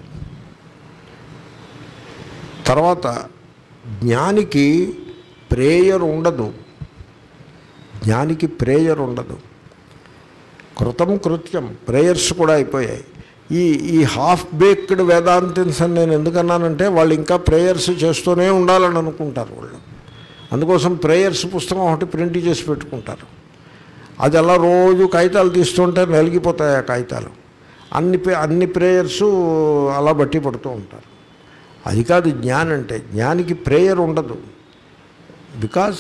తర్వాత జ్ఞానికి ప్రేయర్ ఉండదు. జ్ఞానికి ప్రేయర్ ఉండదు. కృతం కృత్యం, ప్రేయర్స్ కూడా అయిపోయాయి. ఈ హాఫ్ బేక్డ్ వేదాంతిన్స్ అని నేను ఎందుకన్నానంటే, వాళ్ళు ఇంకా ప్రేయర్స్ చేస్తూనే ఉండాలని అనుకుంటారు వాళ్ళు. అందుకోసం ప్రేయర్స్ పుస్తకం ఒకటి ప్రింట్ చేసి పెట్టుకుంటారు. అది అలా రోజు కాగితాలు తీస్తుంటే నలిగిపోతాయి ఆ కాగితాలు. అన్ని ప్రేయర్సు అలా బట్టి పడుతూ ఉంటారు. అది కాదు జ్ఞానం అంటే. జ్ఞానికి ప్రేయర్ ఉండదు. బికాజ్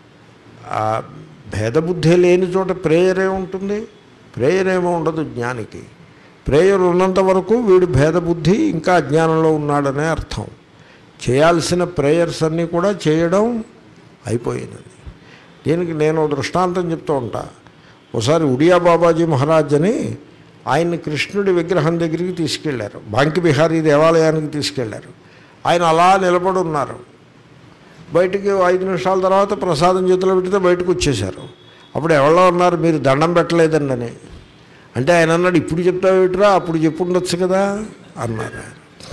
భేదబుద్ధి లేని చోట ప్రేయర్ ఏముంటుంది? ప్రేయర్ ఏమో ఉండదు జ్ఞానికి. ప్రేయర్ ఉన్నంత వరకు వీడు భేదబుద్ధి ఇంకా అజ్ఞానంలో ఉన్నాడనే అర్థం. చేయాల్సిన ప్రేయర్స్ అన్నీ కూడా చేయడం అయిపోయినది. దీనికి నేను దృష్టాంతం చెప్తూ ఉంటా. ఒకసారి ఉడియా బాబాజీ మహారాజ్ అని ఆయన్ని కృష్ణుడి విగ్రహం దగ్గరికి తీసుకెళ్లారు, బాంకి బిహారీ దేవాలయానికి తీసుకెళ్లారు. ఆయన అలా నిలబడి ఉన్నారు. బయటికి 5 నిమిషాల తర్వాత ప్రసాదం చేతిలో పెడితే బయటకు వచ్చేశారు. అప్పుడు ఎవరో ఉన్నారు, మీరు దండం పెట్టలేదండి అని. అంటే ఆయన అన్నాడు, ఇప్పుడు చెప్తావేట్రా, అప్పుడు చెప్పుండొచ్చు కదా అన్నారు.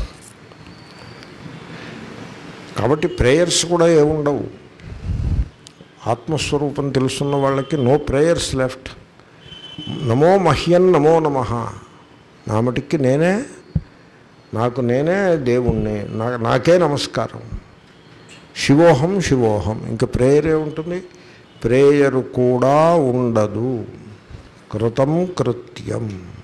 కాబట్టి ప్రేయర్స్ కూడా ఏముండవు. ఆత్మస్వరూపం తెలుసున్న వాళ్ళకి నో ప్రేయర్స్ లెఫ్ట్. నమో మహ్యన్ నమో నమః, నా మటుక్కి నేనే, నాకు నేనే దేవుణ్ణి, నాకే నమస్కారం. శివోహం శివోహం, ఇంకా ప్రేయరే ఉంటుంది. ప్రేయరు కూడా ఉండదు. కృతం కృత్యం.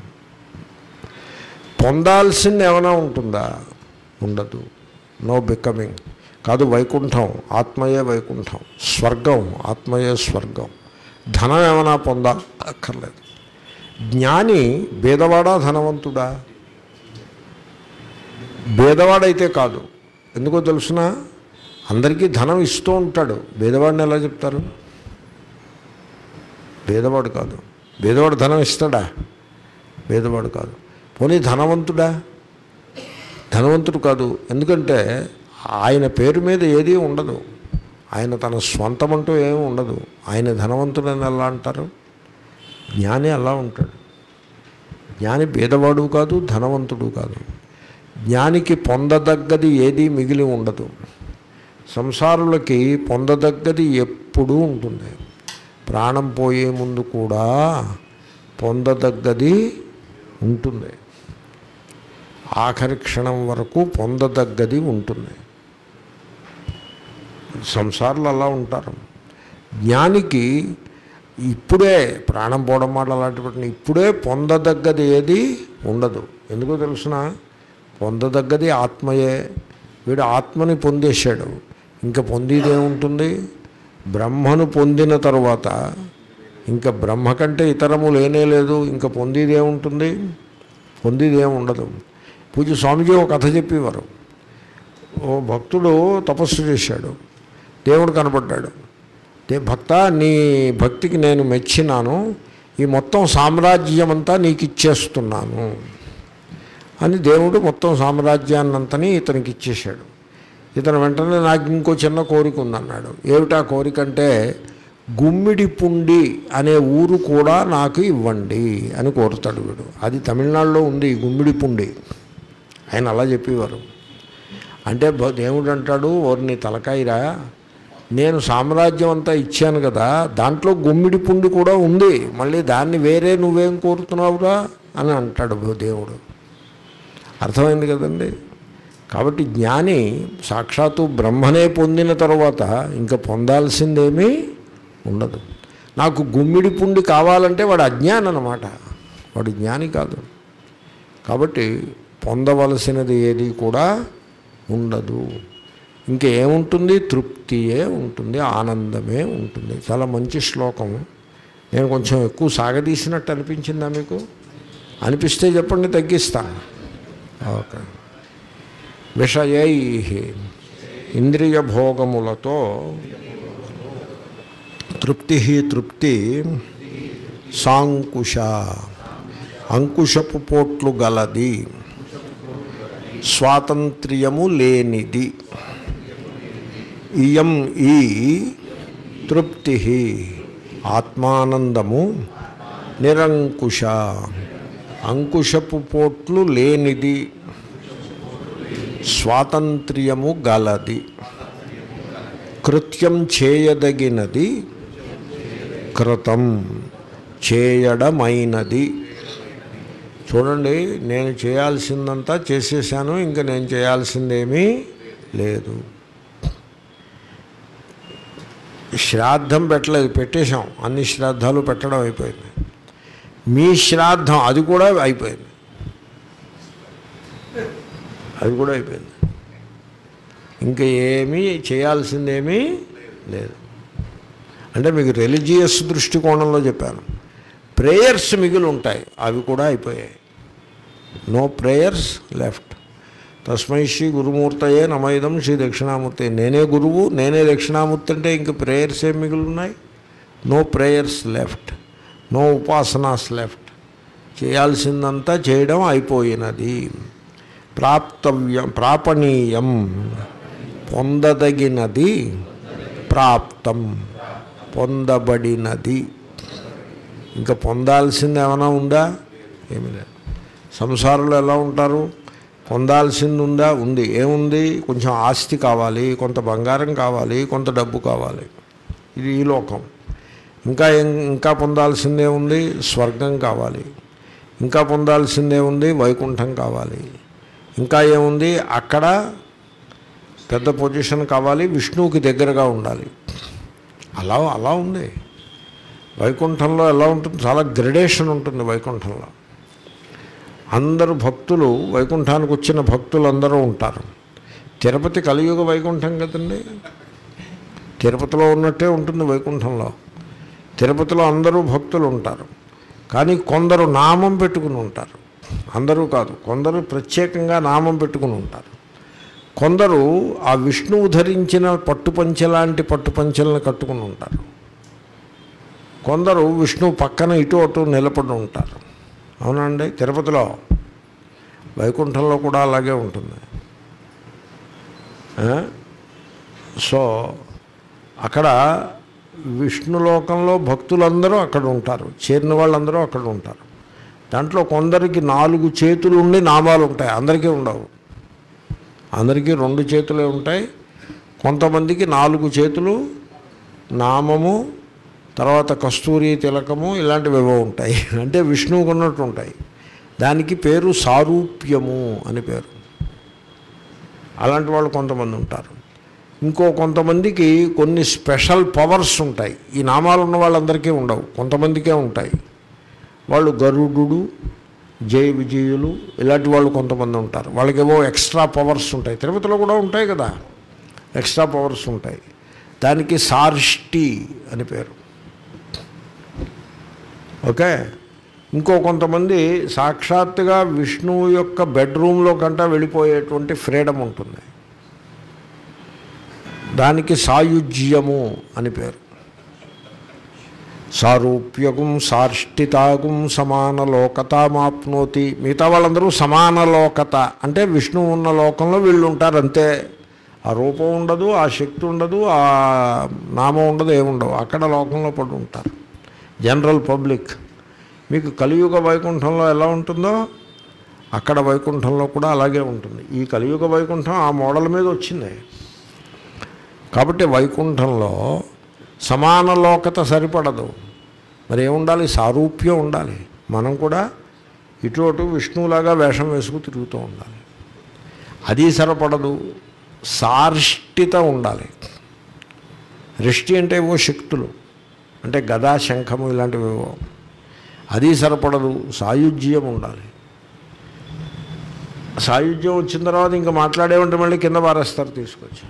పొందాల్సింది ఏమైనా ఉంటుందా? ఉండదు. No becoming. కాదు వైకుంఠం, ఆత్మయే వైకుంఠం. స్వర్గం, ఆత్మయే స్వర్గం. ధనం ఏమైనా అక్కర్లేదు. జ్ఞాని భేదవాడా ధనవంతుడా? భేదవాడైతే కాదు. ఎందుకో తెలుసిన, అందరికీ ధనం ఇస్తూ ఉంటాడు. భేదవాడిని ఎలా చెప్తారు? భేదవాడు కాదు. భేదవాడు ధనం ఇస్తాడా? భేదవాడు కాదు. పోనీ ధనవంతుడా? ధనవంతుడు కాదు. ఎందుకంటే ఆయన పేరు మీద ఏదీ ఉండదు. ఆయన తన స్వంతమంటూ ఏమీ ఉండదు. ఆయన ధనవంతుడని ఎలా అంటారు? జ్ఞాని అలా ఉంటాడు. జ్ఞాని భేదవాడు కాదు, ధనవంతుడు కాదు. జ్ఞానికి పొందదగ్గది ఏదీ మిగిలి ఉండదు. సంసారులకి పొందదగ్గది ఎప్పుడూ ఉంటుంది. ప్రాణం పోయే ముందు కూడా పొందదగ్గది ఉంటుంది. ఆఖరి క్షణం వరకు పొందదగ్గది ఉంటుంది. సంసారులు అలా ఉంటారు. జ్ఞానికి ఇప్పుడే ప్రాణం పోవడం మాట అలాంటి ఇప్పుడే పొందదగ్గది ఏది ఉండదు. ఎందుకో తెలుసిన, పొందదగ్గది ఆత్మయే. వీడు ఆత్మని పొందేశాడు, ఇంకా పొందేదేముంటుంది? బ్రహ్మను పొందిన తరువాత ఇంకా బ్రహ్మ కంటే ఇతరము లేనే లేదు. ఇంకా పొందేదేముంటుంది? పొందేదేమి ఉండదు. పూజ స్వామిజీ ఒక కథ చెప్పేవారు. ఓ భక్తుడు తపస్సు చేశాడు, దేవుడు కనపడ్డాడు. భక్త, నీ భక్తికి నేను మెచ్చినాను, ఈ మొత్తం సామ్రాజ్యం అంతా నీకు ఇచ్చేస్తున్నాను అని దేవుడు మొత్తం సామ్రాజ్యాన్నంతని ఇతనికి ఇచ్చేశాడు. ఇతను వెంటనే నాకు ఇంకో చిన్న కోరిక ఉందన్నాడు. ఏమిటా కోరిక అంటే, గుమ్మిడిపుండి అనే ఊరు కూడా నాకు ఇవ్వండి అని కోరుతాడు వీడు. అది తమిళనాడులో ఉంది గుమ్మిడిపుండి. ఆయన అలా చెప్పేవారు. అంటే దేవుడు అంటాడు, ఓర్ని తలకాయిరా, నేను సామ్రాజ్యం అంతా ఇచ్చాను కదా, దాంట్లో గుమ్మిడిపుండి కూడా ఉంది, మళ్ళీ దాన్ని వేరే నువ్వేం కోరుతున్నావురా అని అంటాడు దేవుడు. అర్థమైంది కదండి. కాబట్టి జ్ఞాని సాక్షాత్తు బ్రహ్మనే పొందిన తర్వాత ఇంకా పొందాల్సిందేమీ ఉండదు. నాకు గుమ్మిడి పుండి కావాలంటే వాడు అజ్ఞాని అన్నమాట, వాడు జ్ఞాని కాదు. కాబట్టి పొందవలసినది ఏది కూడా ఉండదు. ఇంకేముంటుంది? తృప్తియే ఉంటుంది, ఆనందమే ఉంటుంది. చాలా మంచి శ్లోకం. నేను కొంచెం ఎక్కువ సాగదీసినట్టు అనిపించిందా మీకు? అనిపిస్తే చెప్పండి, తగ్గిస్తాను. ఓకే. విషయై ఇంద్రియ భోగములతో తృప్తి సాంకుశ అంకుశపు పోట్లు గలది, స్వాతంత్ర్యము లేనిది. ఇయం ఈ తృప్తి ఆత్మానందము నిరంకుశ అంకుశపు పోట్లు లేనిది, స్వాతంత్ర్యము గలది, కృత్యం చేయదగినది, కృతం చేయడమైనది. చూడండి, నేను చేయాల్సిందంతా చేసేసాను, ఇంకా నేను చేయాల్సిందేమీ లేదు. శ్రాద్ధం పెట్టలేదు, పెట్టేశాం. అన్ని శ్రాద్ధాలు పెట్టడం అయిపోయింది. మీ శ్రాద్ధం అది కూడా అయిపోయింది, అది కూడా అయిపోయింది. ఇంకా ఏమీ చేయాల్సిందేమీ లేదు. అంటే మీకు రిలీజియస్ దృష్టికోణంలో చెప్పాను. ప్రేయర్స్ మిగిలి ఉంటాయి, అవి కూడా అయిపోయాయి. No prayers left. తస్మై శ్రీ గురుమూర్తయే నమైదం శ్రీ దక్షిణామూర్తి. నేనే గురువు, నేనే దక్షిణామూర్తి అంటే ఇంక ప్రేయర్స్ ఏం మిగిలి ఉన్నాయి? No prayers left, no upasanas left. చేయాల్సిందంతా చేయడం అయిపోయినది. ప్రాప్తవ్యం ప్రాపణీయం పొందదగినది, ప్రాప్తం పొందబడినది. ఇంకా పొందాల్సింది ఏమైనా ఉందా? ఏమి లేదు. సంసారంలో ఎలా ఉంటారు? పొందాల్సింది ఉందా? ఉంది. ఏముంది? కొంచెం ఆస్తి కావాలి, కొంత బంగారం కావాలి, కొంత డబ్బు కావాలి. ఇది ఈ లోకం. ఇంకా పొందాల్సిందే ఉంది, స్వర్గం కావాలి. ఇంకా పొందాల్సిందే ఉంది, వైకుంఠం కావాలి. ఇంకా ఏముంది? అక్కడ పెద్ద పొజిషన్ కావాలి, విష్ణువుకి దగ్గరగా ఉండాలి. అలా ఉంది. వైకుంఠంలో ఎలా ఉంటుంది? చాలా గ్రెడేషన్ ఉంటుంది వైకుంఠంలో. అందరూ భక్తులు, వైకుంఠానికి వచ్చిన భక్తులు అందరూ ఉంటారు. తిరుపతి కలియుగ వైకుంఠం కదండి. తిరుపతిలో ఉన్నట్టే ఉంటుంది వైకుంఠంలో. తిరుపతిలో అందరూ భక్తులు ఉంటారు, కానీ కొందరు నామం పెట్టుకుని ఉంటారు. అందరూ కాదు, కొందరు ప్రత్యేకంగా నామం పెట్టుకుని ఉంటారు. కొందరు ఆ విష్ణువు ధరించిన పట్టుపంచెలాంటి పట్టుపంచెలను కట్టుకుని ఉంటారు. కొందరు విష్ణువు పక్కన ఇటు అటు నిలబడి ఉంటారు. అవునండి, తిరుపతిలో. వైకుంఠంలో కూడా అలాగే ఉంటుంది. సో అక్కడ విష్ణులోకంలో భక్తులందరూ అక్కడ ఉంటారు, చేరిన వాళ్ళందరూ అక్కడ ఉంటారు. దాంట్లో కొందరికి 4 చేతులు ఉండి నామాలు ఉంటాయి, అందరికీ ఉండవు. అందరికీ 2 చేతులే ఉంటాయి. కొంతమందికి 4 చేతులు, నామము, తర్వాత కస్తూరి తిలకము, ఇలాంటివివో ఉంటాయి. అంటే విష్ణువుకు ఉన్నట్టు ఉంటాయి. దానికి పేరు సారూప్యము అని పేరు. అలాంటి వాళ్ళు కొంతమంది ఉంటారు. కొంతమందికి కొన్ని స్పెషల్ పవర్స్ ఉంటాయి. ఈ నామాలు ఉన్న వాళ్ళందరికీ ఉండవు, కొంతమందికే ఉంటాయి. వాళ్ళు గరుడు, జయ విజయులు, ఇలాంటి వాళ్ళు కొంతమంది ఉంటారు. వాళ్ళకేవో ఎక్స్ట్రా పవర్స్ ఉంటాయి. తిరుపతిలో కూడా ఉంటాయి కదా, ఎక్స్ట్రా పవర్స్ ఉంటాయి. దానికి సార్ష్టి అని పేరు. ఓకే. కొంతమంది సాక్షాత్తుగా విష్ణువు యొక్క బెడ్రూమ్లో కంటా వెళ్ళిపోయేటువంటి ఫ్రీడమ్ ఉంటుంది. దానికి సాయుజ్యము అని పేరు. సారూప్యగుం సార్ష్టితాగుం సమానలోకతామాప్నోతి. మిగతా వాళ్ళందరూ సమానలోకత అంటే విష్ణువు ఉన్న లోకంలో వీళ్ళు ఉంటారు అంతే. ఆ రూపం ఉండదు, ఆ శక్తి ఉండదు, ఆ నామం ఉండదు, ఏముండవు. అక్కడ లోకంలో పడి ఉంటారు జనరల్ పబ్లిక్. మీకు కలియుగ వైకుంఠంలో ఎలా ఉంటుందో అక్కడ వైకుంఠంలో కూడా అలాగే ఉంటుంది. ఈ కలియుగ వైకుంఠం ఆ మోడల్ మీద వచ్చింది. కాబట్టి వైకుంఠంలో సమానలోకత సరిపడదు. మరి ఏముండాలి? సారూప్యం ఉండాలి. మనం కూడా ఇటు అటు విష్ణువులాగా వేషం వేసుకు తిరుగుతూ ఉండాలి. అది సరిపడదు, సార్ష్టిత ఉండాలి. రిష్టి అంటే ఏవో శక్తులు, అంటే గదా శంఖము ఇలాంటివేవో. అది సరిపడదు, సాయుజ్యం ఉండాలి. సాయుజ్యం వచ్చిన తర్వాత ఇంకా మాట్లాడేమంటే మళ్ళీ కింద పారేస్తారు తీసుకొచ్చి.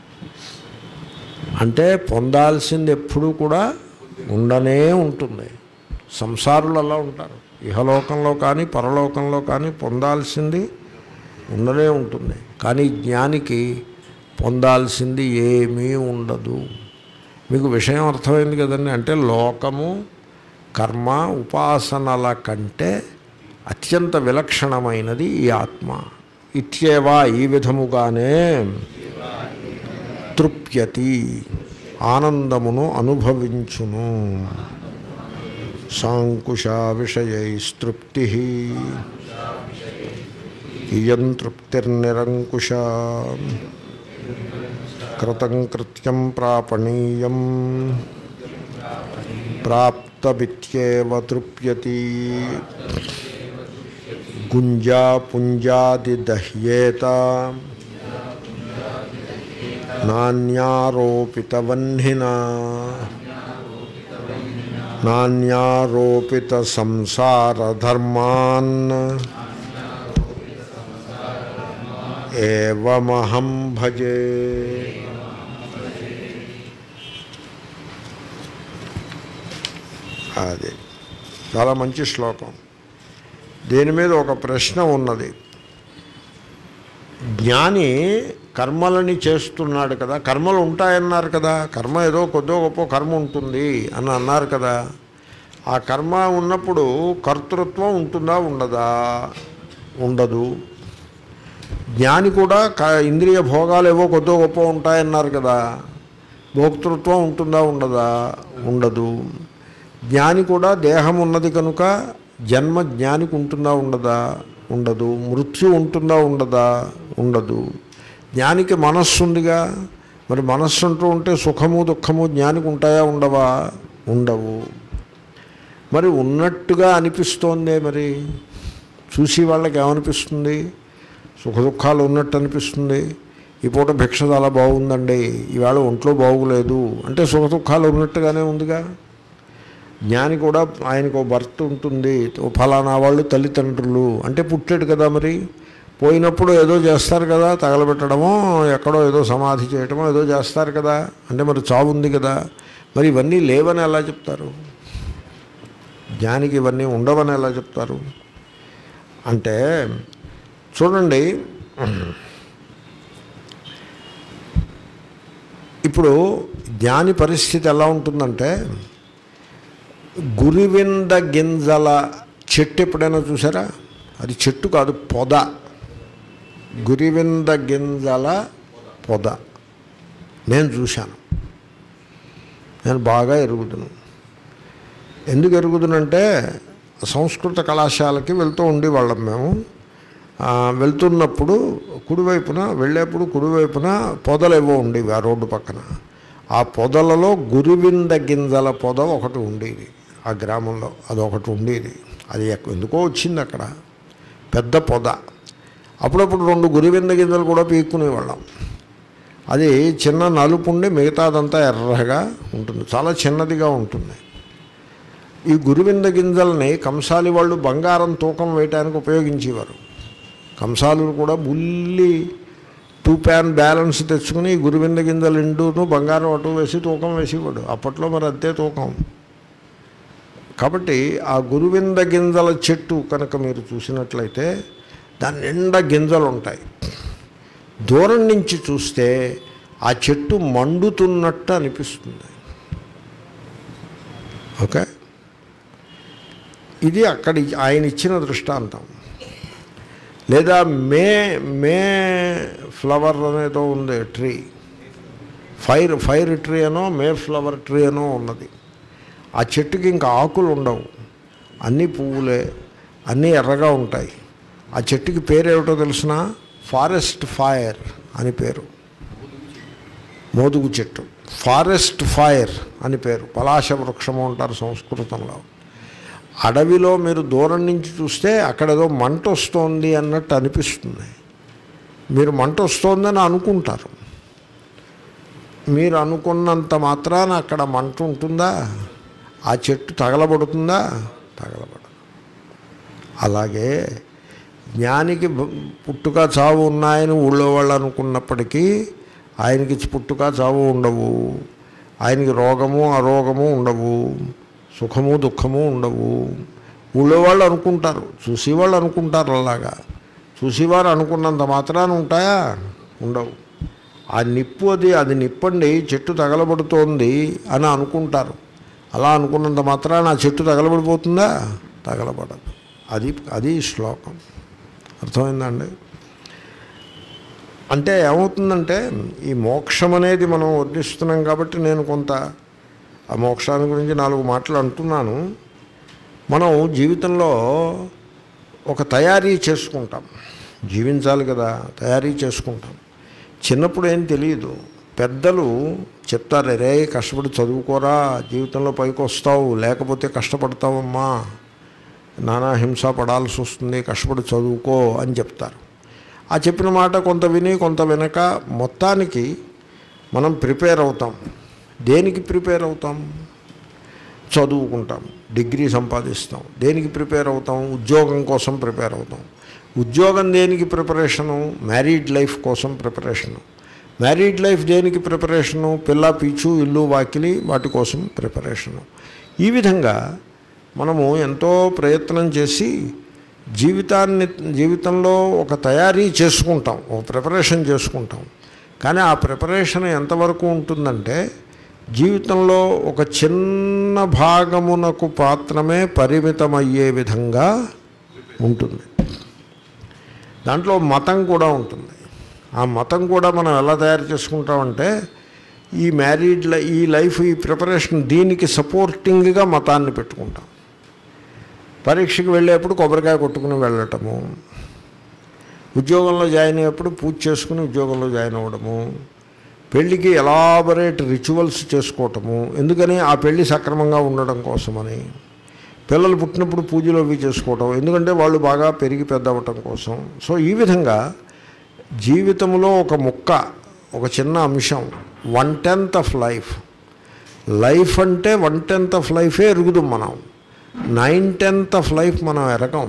అంటే పొందాల్సింది ఎప్పుడూ కూడా ఉండనే ఉంటుంది. సంసారులు అలా ఉంటారు. ఇహలోకంలో కానీ పరలోకంలో కానీ పొందాల్సింది ఉండనే ఉంటుంది. కానీ జ్ఞానికి పొందాల్సింది ఏమీ ఉండదు. మీకు విషయం అర్థమైంది కదండి. అంటే లోకము, కర్మ, ఉపాసనల కంటే అత్యంత విలక్షణమైనది ఈ ఆత్మ. ఇత్యేవా, ఈ విధముగానే తృప్యతి, ఆనందమును అనుభవించును. సాంకుశా విషయైస్తృప్తి ఇయం తృప్తిర్నిరంకుశ కృతం కృత్యం ప్రాపణీయం ప్రాప్తమిత్యేవ తృప్యతి. గుంజా పుంజాదిదహ్యేత నాన్యారోపితవహ్నినా నాన్యారోపిత సంసారధర్మాన్ ఏవమహం భజే. అది చాలా మంచి శ్లోకం. దీని మీద ఒక ప్రశ్న ఉన్నది. జ్ఞాని కర్మలని చేస్తున్నాడు కదా, కర్మలు ఉంటాయన్నారు కదా, కర్మ ఏదో కొద్దో గొప్ప కర్మ ఉంటుంది అని అన్నారు కదా. ఆ కర్మ ఉన్నప్పుడు కర్తృత్వం ఉంటుందా ఉండదా? ఉండదు. జ్ఞాని కూడా ఇంద్రియ భోగాలు ఏవో కొద్దో గొప్ప ఉంటాయన్నారు కదా, భోక్తృత్వం ఉంటుందా ఉండదా? ఉండదు. జ్ఞాని కూడా దేహం ఉన్నది కనుక జన్మ జ్ఞానికి ఉంటుందా ఉండదా? ఉండదు. మృత్యు ఉంటుందా ఉండదా? ఉండదు. జ్ఞానికి మనస్సు ఉందిగా, మరి మనస్సు అంటూ ఉంటే సుఖము దుఃఖము జ్ఞానికి ఉంటాయా ఉండవా? ఉండవు. మరి ఉన్నట్టుగా అనిపిస్తోందే, మరి చూసి వాళ్ళకి ఏమనిపిస్తుంది? సుఖ దుఃఖాలు ఉన్నట్టు అనిపిస్తుంది. ఈ పూట భిక్ష చాలా బాగుందండి, ఈవేళ ఒంట్లో బాగులేదు అంటే సుఖ దుఃఖాలు ఉన్నట్టుగానే ఉందిగా. జ్ఞాని కూడా ఆయనకు భర్త ఉంటుంది, ఫలానా వాళ్ళు తల్లిదండ్రులు అంటే పుట్టాడు కదా, మరి పోయినప్పుడు ఏదో చేస్తారు కదా, తగలబెట్టడమో ఎక్కడో ఏదో సమాధి చేయటమో ఏదో చేస్తారు కదా, అంటే మరి చావు ఉంది కదా. మరి ఇవన్నీ లేవని ఎలా చెప్తారు? జ్ఞానికి ఇవన్నీ ఉండవని ఎలా చెప్తారు? అంటే చూడండి, ఇప్పుడు జ్ఞాని పరిస్థితి ఎలా ఉంటుందంటే, గురివింద గింజల చెట్టు ఎప్పుడైనా చూసారా? అది చెట్టు కాదు, పొద. గురివింద గింజల పొద నేను చూశాను. నేను బాగా ఎరుగుదును. ఎందుకు ఎరుగుదునంటే సంస్కృత కళాశాలకి వెళ్తూ ఉండేవాళ్ళం మేము. వెళ్తున్నప్పుడు కుడివైపున వెళ్ళేప్పుడు కుడివైపున పొదలు ఏవో ఉండేవి ఆ రోడ్డు పక్కన. ఆ పొదలలో గురివింద గింజల పొద ఒకటి ఉండేది. ఆ గ్రామంలో అదొకటి ఉండేది. అది ఎందుకో వచ్చింది అక్కడ, పెద్ద పొద. అప్పుడప్పుడు 2 గురివింద గింజలు కూడా పీక్కునేవాళ్ళం. అది చిన్న నలుపు ఉండి మిగతాదంతా ఎర్రగా ఉంటుంది, చాలా చిన్నదిగా ఉంటుంది. ఈ గురివింద గింజల్ని కంసాలి వాళ్ళు బంగారం తూకం వేయడానికి ఉపయోగించేవారు. కంసాలు కూడా బుల్లి 2 పాన్ బ్యాలెన్స్ తెచ్చుకుని గురివింద గింజలు ఎండును బంగారం అటు వేసి తూకం వేసేవాడు. అప్పట్లో మరి అంతే తూకం. కాబట్టి ఆ గురువింద గింజల చెట్టు కనుక మీరు చూసినట్లయితే దాని నిండా గింజలు ఉంటాయి. దూరం నుంచి చూస్తే ఆ చెట్టు మండుతున్నట్టు అనిపిస్తుంది. ఓకే, ఇది అక్కడ ఆయన ఇచ్చిన దృష్టాంతం. లేదా మే ఫ్లవర్ అనేదో ఉంది ట్రీ, ఫైర్ ట్రీ అనో మే ఫ్లవర్ ట్రీ అనో ఉన్నది. ఆ చెట్టుకి ఇంకా ఆకులు ఉండవు, అన్నీ పువ్వులే, అన్నీ ఎర్రగా ఉంటాయి. ఆ చెట్టుకి పేరు ఏమిటో తెలిసిన? ఫారెస్ట్ ఫైర్ అని పేరు. మోదుగు చెట్టు ఫారెస్ట్ ఫైర్ అని పేరు. పలాశ వృక్షము అంటారు సంస్కృతంలో. అడవిలో మీరు దూరం నుంచి చూస్తే అక్కడేదో మంట వస్తోంది అన్నట్టు అనిపిస్తుంది. మీరు మంట వస్తోందని అనుకుంటారు. మీరు అనుకున్నంత మాత్రాన అక్కడ మంట ఉంటుందా? ఆ చెట్టు తగలబడుతుందా? తగలబడదు. అలాగే జ్ఞానికి పుట్టుక చావు ఉన్నాయని ఊళ్ళో వాళ్ళు అనుకున్నప్పటికీ ఆయనకి పుట్టుక చావు ఉండవు. ఆయనకి రోగము అరోగము ఉండవు, సుఖము దుఃఖము ఉండవు. ఊళ్ళో వాళ్ళు అనుకుంటారు, చూసేవాళ్ళు అనుకుంటారు. అలాగా చూసేవారు అనుకున్నంత మాత్రాన ఉంటాయా? ఉండవు. ఆ నిప్పు అది నిప్పండి, చెట్టు తగలబడుతోంది అని అనుకుంటారు. అలా అనుకున్నంత మాత్రాన ఆ చెట్టు తగలబడిపోతుందా? తగలబడదు. అది శ్లోకం. అర్థమైందండి? అంటే ఏమవుతుందంటే, ఈ మోక్షం అనేది మనం వర్ణిస్తున్నాం కాబట్టి నేను కొంత ఆ మోక్షాన్ని గురించి 4 మాటలు అంటున్నాను. మనం జీవితంలో ఒక తయారీ చేసుకుంటాం, జీవించాలి కదా, తయారీ చేసుకుంటాం. చిన్నప్పుడు ఏం తెలియదు, పెద్దలు చెప్తారు, రే కష్టపడి చదువుకోరా, జీవితంలో పైకి వస్తావు, లేకపోతే కష్టపడతావమ్మా, నానా హింస పడాల్సి వస్తుంది, కష్టపడి చదువుకో అని చెప్తారు. ఆ చెప్పిన మాట కొంత విని కొంత వినక మొత్తానికి మనం ప్రిపేర్ అవుతాం. దేనికి ప్రిపేర్ అవుతాం? చదువుకుంటాం, డిగ్రీ సంపాదిస్తాం. దేనికి ప్రిపేర్ అవుతాం? ఉద్యోగం కోసం ప్రిపేర్ అవుతాం. ఉద్యోగం దేనికి ప్రిపరేషను? మ్యారీడ్ లైఫ్ కోసం ప్రిపరేషను. మ్యారీడ్ లైఫ్ దేనికి ప్రిపరేషను? పిల్ల పీచు ఇల్లు వాకిలి వాటి కోసం ప్రిపరేషను. ఈ విధంగా మనము ఎంతో ప్రయత్నం చేసి జీవితంలో ఒక తయారీ చేసుకుంటాం, ఒక ప్రిపరేషన్ చేసుకుంటాం. కానీ ఆ ప్రిపరేషన్ ఎంతవరకు ఉంటుందంటే జీవితంలో ఒక చిన్న భాగమునకు మాత్రమే పరిమితమయ్యే విధంగా ఉంటుంది. దాంట్లో మతం కూడా ఉంటుంది. ఆ మతం కూడా మనం ఎలా తయారు చేసుకుంటామంటే ఈ ఈ లైఫ్, ఈ ప్రిపరేషన్ దీనికి సపోర్టింగ్గా మతాన్ని పెట్టుకుంటాం. పరీక్షకు వెళ్ళేప్పుడు కొబ్బరికాయ కొట్టుకుని వెళ్ళటము, ఉద్యోగంలో జాయిన్ అయ్యేప్పుడు పూజ చేసుకుని ఉద్యోగంలో జాయిన్ అవ్వడము, పెళ్ళికి ఎలాబరేట్ రిచువల్స్ చేసుకోవటము, ఎందుకని ఆ పెళ్ళి సక్రమంగా ఉండడం కోసమని, పిల్లలు పుట్టినప్పుడు పూజలు అవి చేసుకోవటం ఎందుకంటే వాళ్ళు బాగా పెరిగి పెద్ద అవ్వటం కోసం. సో ఈ విధంగా జీవితంలో ఒక ముక్క, ఒక చిన్న అంశం, 1/10 ఆఫ్ లైఫ్. లైఫ్ అంటే 1/10 ఆఫ్ లైఫే ఎరుగుదాం మనం, 9/10 ఆఫ్ లైఫ్ మనం ఎరగం.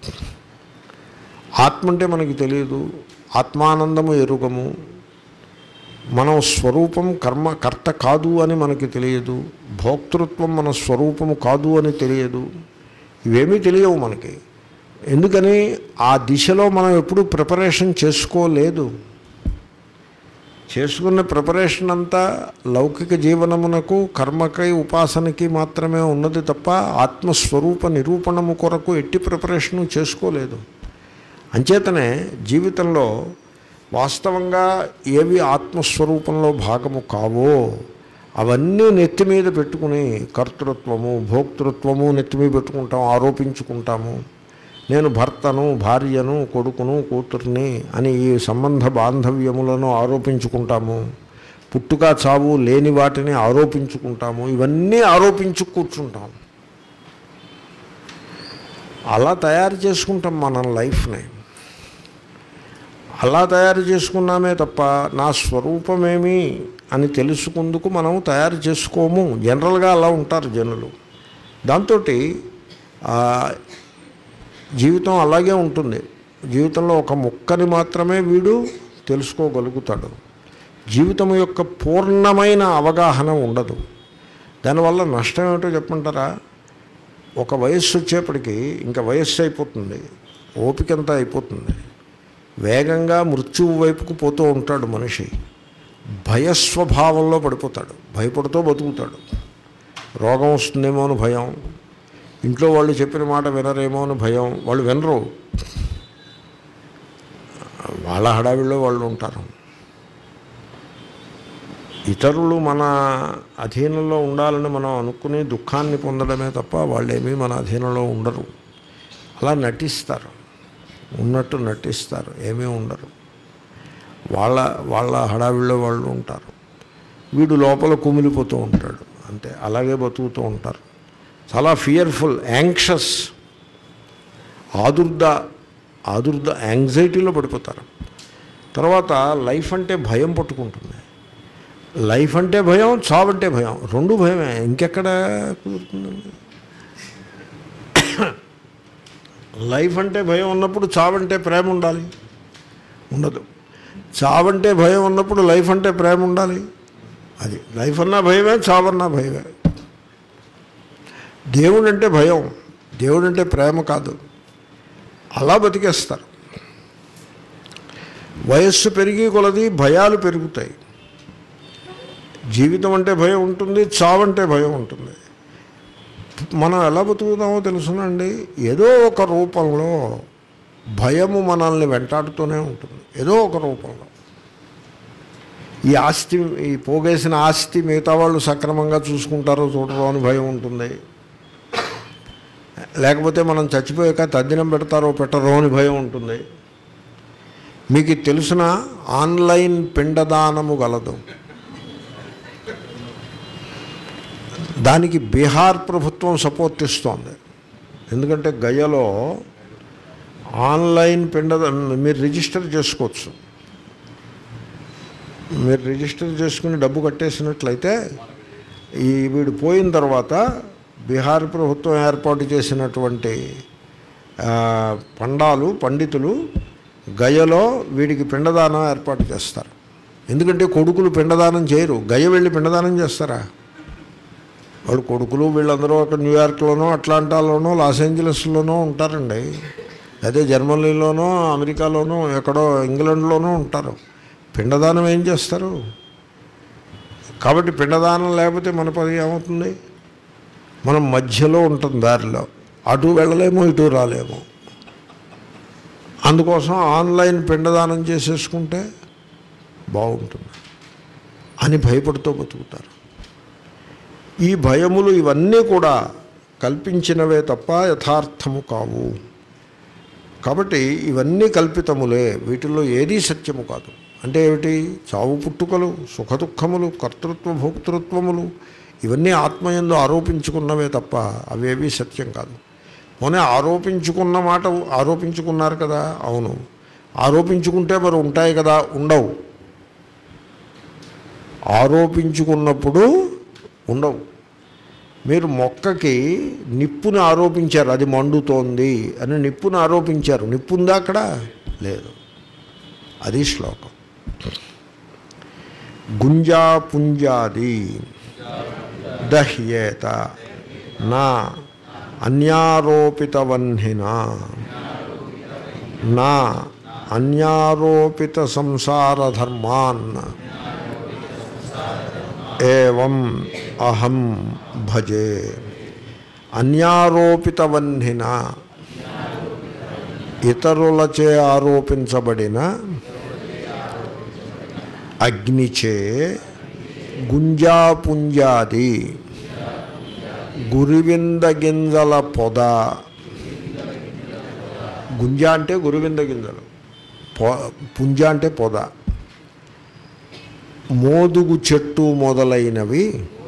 ఆత్మ అంటే మనకి తెలియదు, ఆత్మానందము ఎరుగము, మనం స్వరూపం కర్త కాదు అని మనకి తెలియదు, భోక్తృత్వం మన స్వరూపము కాదు అని తెలియదు, ఇవేమీ తెలియవు మనకి. ఎందుకని ఆ దిశలో మనం ఎప్పుడూ ప్రిపరేషన్ చేసుకోలేదు. చేసుకున్న ప్రిపరేషన్ అంతా లౌకిక జీవనమునకు, కర్మకై, ఉపాసనకి మాత్రమే ఉన్నది తప్ప ఆత్మస్వరూప నిరూపణము కొరకు ఎట్టి ప్రిపరేషను చేసుకోలేదు. అంచేతనే జీవితంలో వాస్తవంగా ఏవి ఆత్మస్వరూపంలో భాగము కావో అవన్నీ నెత్తి మీద పెట్టుకుని కర్తృత్వము, భోక్తృత్వము నెత్తి మీద పెట్టుకుంటాం, ఆరోపించుకుంటాము. నేను భర్తను, భార్యను, కొడుకును, కూతుర్ని అని ఈ సంబంధ బాంధవ్యములను ఆరోపించుకుంటాము. పుట్టుక చావు లేని వాటిని ఆరోపించుకుంటాము. ఇవన్నీ ఆరోపించు కూర్చుంటాం. అలా తయారు చేసుకుంటాం మన లైఫ్ని. అలా తయారు చేసుకున్నామే తప్ప నా స్వరూపమేమి అని తెలుసుకుందుకు మనం తయారు చేసుకోము. జనరల్గా అలా ఉంటారు జనులు. దాంతో జీవితం అలాగే ఉంటుంది. జీవితంలో ఒక ముక్కని మాత్రమే వీడు తెలుసుకోగలుగుతాడు. జీవితం యొక్క పూర్ణమైన అవగాహన ఉండదు. దానివల్ల నష్టం ఏమిటో చెప్పమంటారా? ఒక వయస్సు వచ్చేప్పటికీ ఇంకా వయస్సు అయిపోతుంది, ఓపికంతా అయిపోతుంది, వేగంగా మృత్యువు వైపుకు పోతూ ఉంటాడు మనిషి. భయస్వభావంలో పడిపోతాడు, భయపడుతూ బతుకుతాడు. రోగం వస్తుందేమో అని భయం, ఇంట్లో వాళ్ళు చెప్పిన మాట వినరేమో అని భయం. వాళ్ళు వినరు, వాళ్ళ హడావిడిలో వాళ్ళు ఉంటారు. ఇతరులు మన అధీనంలో ఉండాలని మనం అనుకుని దుఃఖాన్ని పొందడమే తప్ప వాళ్ళేమీ మన అధీనంలో ఉండరు. అలా నటిస్తారు, ఉన్నట్టు నటిస్తారు, ఏమీ ఉండరు. వాళ్ళ హడావిడిలో వాళ్ళు ఉంటారు. వీడు లోపల కుమిలిపోతూ ఉంటాడు, అంతే. అలాగే బతుకుతూ ఉంటారు. చాలా ఫియర్ఫుల్, యాంగ్షస్, ఆదుర్ద యాంగ్జైటీలో పడిపోతారు. తర్వాత లైఫ్ అంటే భయం పట్టుకుంటుంది. లైఫ్ అంటే భయం, చావంటే భయం, రెండు భయమే, ఇంకెక్కడ కుదురుతుందండి? లైఫ్ అంటే భయం ఉన్నప్పుడు చావంటే ప్రేమ ఉండాలి, ఉండదు. చావంటే భయం ఉన్నప్పుడు లైఫ్ అంటే ప్రేమ ఉండాలి. అది లైఫ్ అన్నా భయమే, చావన్నా భయమే. దేవుడు అంటే భయం, దేవుడు అంటే ప్రేమ కాదు. అలా బతికేస్తారు. వయస్సు పెరిగి కొలది భయాలు పెరుగుతాయి. జీవితం అంటే భయం ఉంటుంది, చావంటే భయం ఉంటుంది. మనం ఎలా బతుకుతామో తెలుసునండి, ఏదో ఒక రూపంలో భయము మనల్ని వెంటాడుతూనే ఉంటుంది, ఏదో ఒక రూపంలో. ఈ ఆస్తి, ఈ పోగేసిన ఆస్తి మిగతా వాళ్ళు సక్రమంగా చూసుకుంటారో చూడరో అని భయం ఉంటుంది. లేకపోతే మనం చచ్చిపోయాక తద్దినం పెడతారో పెట్టరో అని భయం ఉంటుంది. మీకు తెలిసిన ఆన్లైన్ పిండదానము గలదు. దానికి బీహార్ ప్రభుత్వం సపోర్ట్ ఇస్తోంది. ఎందుకంటే గయలో ఆన్లైన్ మీరు రిజిస్టర్ చేసుకోవచ్చు. మీరు రిజిస్టర్ చేసుకుని డబ్బు కట్టేసినట్లయితే వీడు పోయిన తర్వాత బీహార్ ప్రభుత్వం ఏర్పాటు చేసినటువంటి పండితులు గయలో వీడికి పిండదానం ఏర్పాటు చేస్తారు. ఎందుకంటే కొడుకులు పిండదానం చేయరు, గయ వెళ్ళి పిండదానం చేస్తారా? వాళ్ళు కొడుకులు వీళ్ళందరూ అక్కడ న్యూయార్క్లోనో, అట్లాంటాలోనో, లాస్ ఏంజలస్లోనో ఉంటారండి. అదే జర్మనీలోనో, అమెరికాలోనో, ఎక్కడో ఇంగ్లాండ్లోనో ఉంటారు. పిండదానం ఏం చేస్తారు? కాబట్టి పిండదానం లేకపోతే మన పని ఏమవుతుంది? మనం మధ్యలో ఉంటుంది, దారిలో అటు వెళ్ళలేమో ఇటు రాలేమో. అందుకోసం ఆన్లైన్ పిండదానం చేసేసుకుంటే బాగుంటుంది అని భయపడుతూ బతుకుతారు. ఈ భయములు ఇవన్నీ కూడా కల్పించినవే తప్ప యథార్థము కావు. కాబట్టి ఇవన్నీ కల్పితములే, వీటిల్లో ఏదీ సత్యము కాదు. అంటే ఏమిటి? చావు పుట్టుకలు, సుఖదుఖములు, కర్తృత్వ భోక్తృత్వములు ఇవన్నీ ఆత్మయందు ఆరోపించుకున్నవే తప్ప అవేవీ సత్యం కాదు. పోనీ ఆరోపించుకున్న మాట ఆరోపించుకున్నారు కదా, అవును, ఆరోపించుకుంటే మరి ఉంటాయి కదా, ఉండవు. ఆరోపించుకున్నప్పుడు ఉండవు. మీరు మొక్కకి నిప్పుని ఆరోపించారు, అది మండుతోంది అని నిప్పుని ఆరోపించారు, నిప్పు ఉందా అక్కడ? లేదు. అది శ్లోకం. గుంజాపుంజాది దహ్యేత నా అన్యారోపితవన్హినా నా అన్యారోపిత సంసారధర్మాన్ ఏవం అహం భజే. అన్యారోపితవన్హిన, ఇతరులచే ఆరోపించబడిన అగ్నిచే గుంజాపుంజాది గురివింద గింజల పొద. గుంజ అంటే గురివింద గింజలు, పుంజ అంటే పొద. మోదుగు చెట్టు మొదలైనవి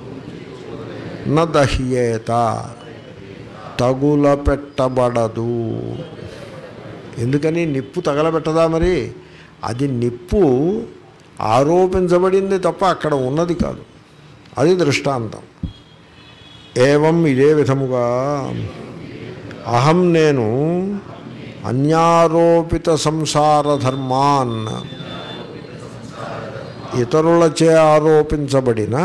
నదహ్యేత తగుల పెట్టబడదు. ఎందుకని? నిప్పు తగలబెట్టదా మరి? అది నిప్పు ఆరోపించబడింది తప్ప అక్కడ ఉన్నది కాదు. అది దృష్టాంతం. ఏవం ఇదే విధముగా అహం నేను అన్యారోపిత సంసార ధర్మాన్ ఇతరులచే ఆరోపించబడిన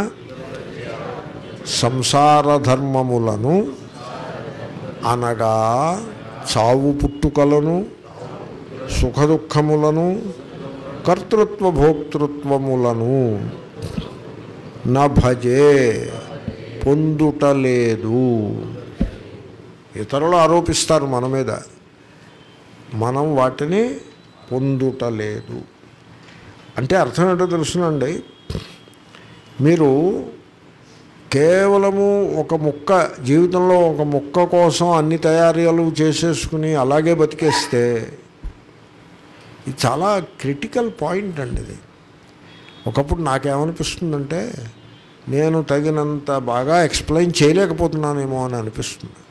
సంసార ధర్మములను అనగా చావు పుట్టుకలను, సుఖదుఖములను, కర్తృత్వ భోక్తృత్వములను నా భజే పొందుటలేదు. ఇతరులు ఆరోపిస్తారు మన మీద, మనం వాటిని పొందుటలేదు. అంటే అర్థం ఏంటో తెలుసునండి. మీరు కేవలము ఒక ముక్క, జీవితంలో ఒక ముక్క కోసం అన్ని తయారీలు చేసేసుకుని అలాగే బతికేస్తే ఇది చాలా క్రిటికల్ పాయింట్ అండి. ఇది ఒకప్పుడు నాకేమనిపిస్తుందంటే నేను తగినంత బాగా ఎక్స్ప్లెయిన్ చేయలేకపోతున్నానేమో అని అనిపిస్తుంది.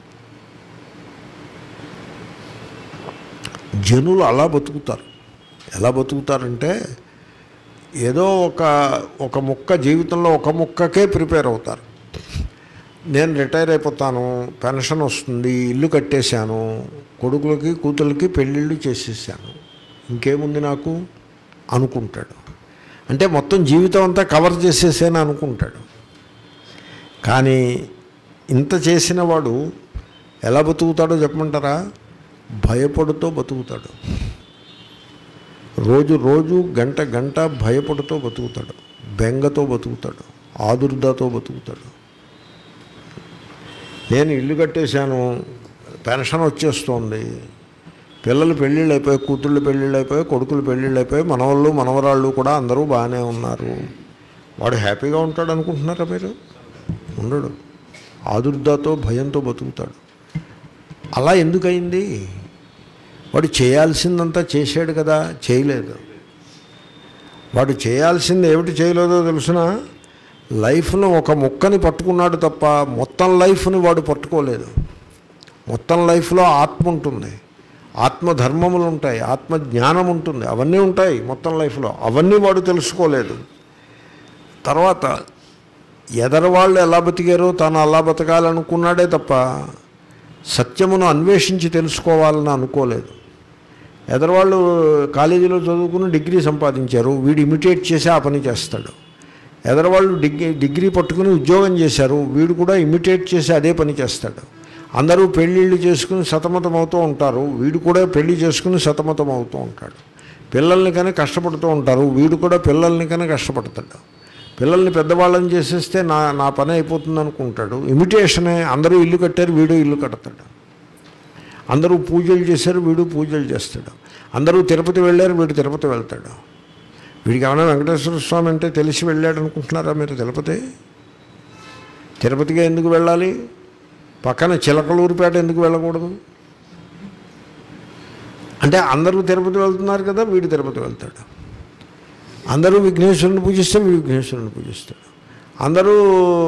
జనులు అలా బతుకుతారు. ఎలా బతుకుతారంటే ఏదో ఒక ముక్క, జీవితంలో ఒక ముక్కకే ప్రిపేర్ అవుతారు. నేను రిటైర్ అయిపోతాను, పెన్షన్ వస్తుంది, ఇల్లు కట్టేశాను, కొడుకులకి కూతుళ్ళకి పెళ్ళిళ్ళు చేసేసాను, ఇంకేముంది నాకు అనుకుంటాడు. అంటే మొత్తం జీవితం అంతా కవర్ చేసేసాను అనుకుంటాడు. కానీ ఇంత చేసిన వాడు ఎలా బతుకుతాడో చెప్పమంటారా? భయపడుతూ బతుకుతాడు. రోజు గంట గంట భయపడుతూ బతుకుతాడు, బెంగతో బతుకుతాడు, ఆదుర్దాతో బతుకుతాడు. నేను ఇల్లు కట్టేశాను, పెన్షన్ వచ్చేస్తోంది, పిల్లలు పెళ్ళిళ్ళు అయిపోయి, కూతుళ్ళు పెళ్ళిళ్ళు అయిపోయి, కొడుకులు పెళ్ళిళ్ళు అయిపోయి, మనవాళ్ళు మనవరాళ్ళు కూడా అందరూ బాగానే ఉన్నారు. వాడు హ్యాపీగా ఉంటాడు అనుకుంటున్నారా మీరు? ఉండడు. ఆదుర్దాతో భయంతో బతుకుతాడు. అలా ఎందుకయింది? వాడు చేయాల్సిందంతా చేశాడు కదా, చేయలేదు. వాడు చేయాల్సింది ఏమిటి చేయలేదో తెలుసిన? లైఫ్ను ఒక ముక్కని పట్టుకున్నాడు తప్ప మొత్తం లైఫ్ని వాడు పట్టుకోలేదు. మొత్తం లైఫ్లో ఆత్మ ఉంటుంది, ఆత్మధర్మములు ఉంటాయి, ఆత్మజ్ఞానం ఉంటుంది, అవన్నీ ఉంటాయి మొత్తం లైఫ్లో. అవన్నీ వాడు తెలుసుకోలేదు. తర్వాత ఎదరవాళ్ళు ఎలా బతికారో తాను అలా బతకాలనుకున్నాడే తప్ప సత్యమును అన్వేషించి తెలుసుకోవాలని అనుకోలేదు. ఎదరవాళ్ళు కాలేజీలో చదువుకుని డిగ్రీ సంపాదించారు, వీడు ఇమిటేట్ చేసి ఆ పని చేస్తాడు. ఎదరవాళ్ళు డిగ్రీ పట్టుకుని ఉద్యోగం చేశారు, వీడు కూడా ఇమిటేట్ చేసి అదే పని చేస్తాడు. అందరూ పెళ్ళిళ్ళు చేసుకుని సతమతం అవుతూ ఉంటారు, వీడు కూడా పెళ్లి చేసుకుని సతమతం అవుతూ ఉంటాడు. పిల్లల్ని కానీ కష్టపడుతూ ఉంటారు, వీడు కూడా పిల్లల్ని కానీ కష్టపడతాడు. పిల్లల్ని పెద్దవాళ్ళని చేసేస్తే నా పని అయిపోతుంది అనుకుంటాడు. ఇమిటేషనే. అందరూ ఇల్లు కట్టారు, వీడు ఇల్లు కడతాడు. అందరూ పూజలు చేశారు, వీడు పూజలు చేస్తాడు. అందరూ తిరుపతి వెళ్ళారు, వీడు తిరుపతి వెళ్తాడు. వీడికి ఏమైనా వెంకటేశ్వర స్వామి అంటే తెలిసి వెళ్ళాడు అనుకుంటున్నారా మీరు? తిరుపతిగా ఎందుకు వెళ్ళాలి? పక్కన చిలకలూరిపేట ఎందుకు వెళ్ళకూడదు? అంటే అందరూ తిరుపతి వెళ్తున్నారు కదా, వీడు తిరుపతి వెళ్తాడు. అందరూ విఘ్నేశ్వరుని పూజిస్తే వీడు విఘ్నేశ్వరుని పూజిస్తాడు. అందరూ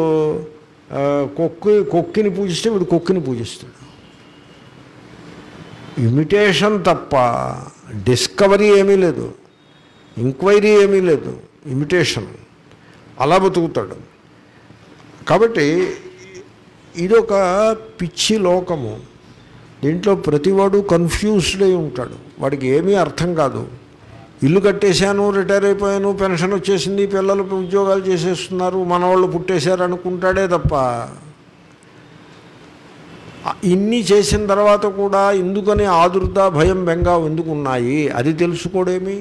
కొక్కిని పూజిస్తే వీడు కొక్కిని పూజిస్తాడు. ఇమిటేషన్ తప్ప డిస్కవరీ ఏమీ లేదు, ఎంక్వైరీ ఏమీ లేదు. ఇమిటేషన్. అలా బతుకుతాడు. కాబట్టి ఇదొక పిచ్చి లోకము. దీంట్లో ప్రతివాడు కన్ఫ్యూజ్డ్ అయి ఉంటాడు. వాడికి ఏమీ అర్థం కాదు. ఇల్లు కట్టేశాను, రిటైర్ అయిపోయాను, పెన్షన్ వచ్చేసింది, పిల్లలు ఉద్యోగాలు చేసేస్తున్నారు, మనవాళ్ళు పుట్టేశారు అనుకుంటాడే తప్ప ఇన్ని చేసిన తర్వాత కూడా ఎందుకని ఆదుర్ద, భయం, బెంగ ఎందుకు ఉన్నాయి అది తెలుసుకోడేమి.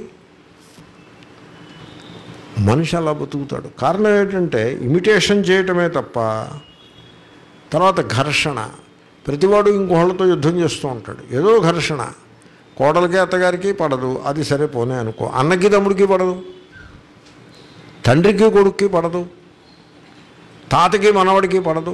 మనిషి అలా బతుకుతాడు. కారణం ఏంటంటే ఇమిటేషన్ చేయటమే తప్ప. తర్వాత ఘర్షణ. ప్రతివాడు ఇంకోళ్ళతో యుద్ధం చేస్తూ ఉంటాడు. ఏదో ఘర్షణ. కోడలికి అత్తగారికి పడదు, అది సరే పోనే అనుకో. అన్నకి తమ్ముడికి పడదు, తండ్రికి కొడుక్కి పడదు, తాతకి మనవడికి పడదు,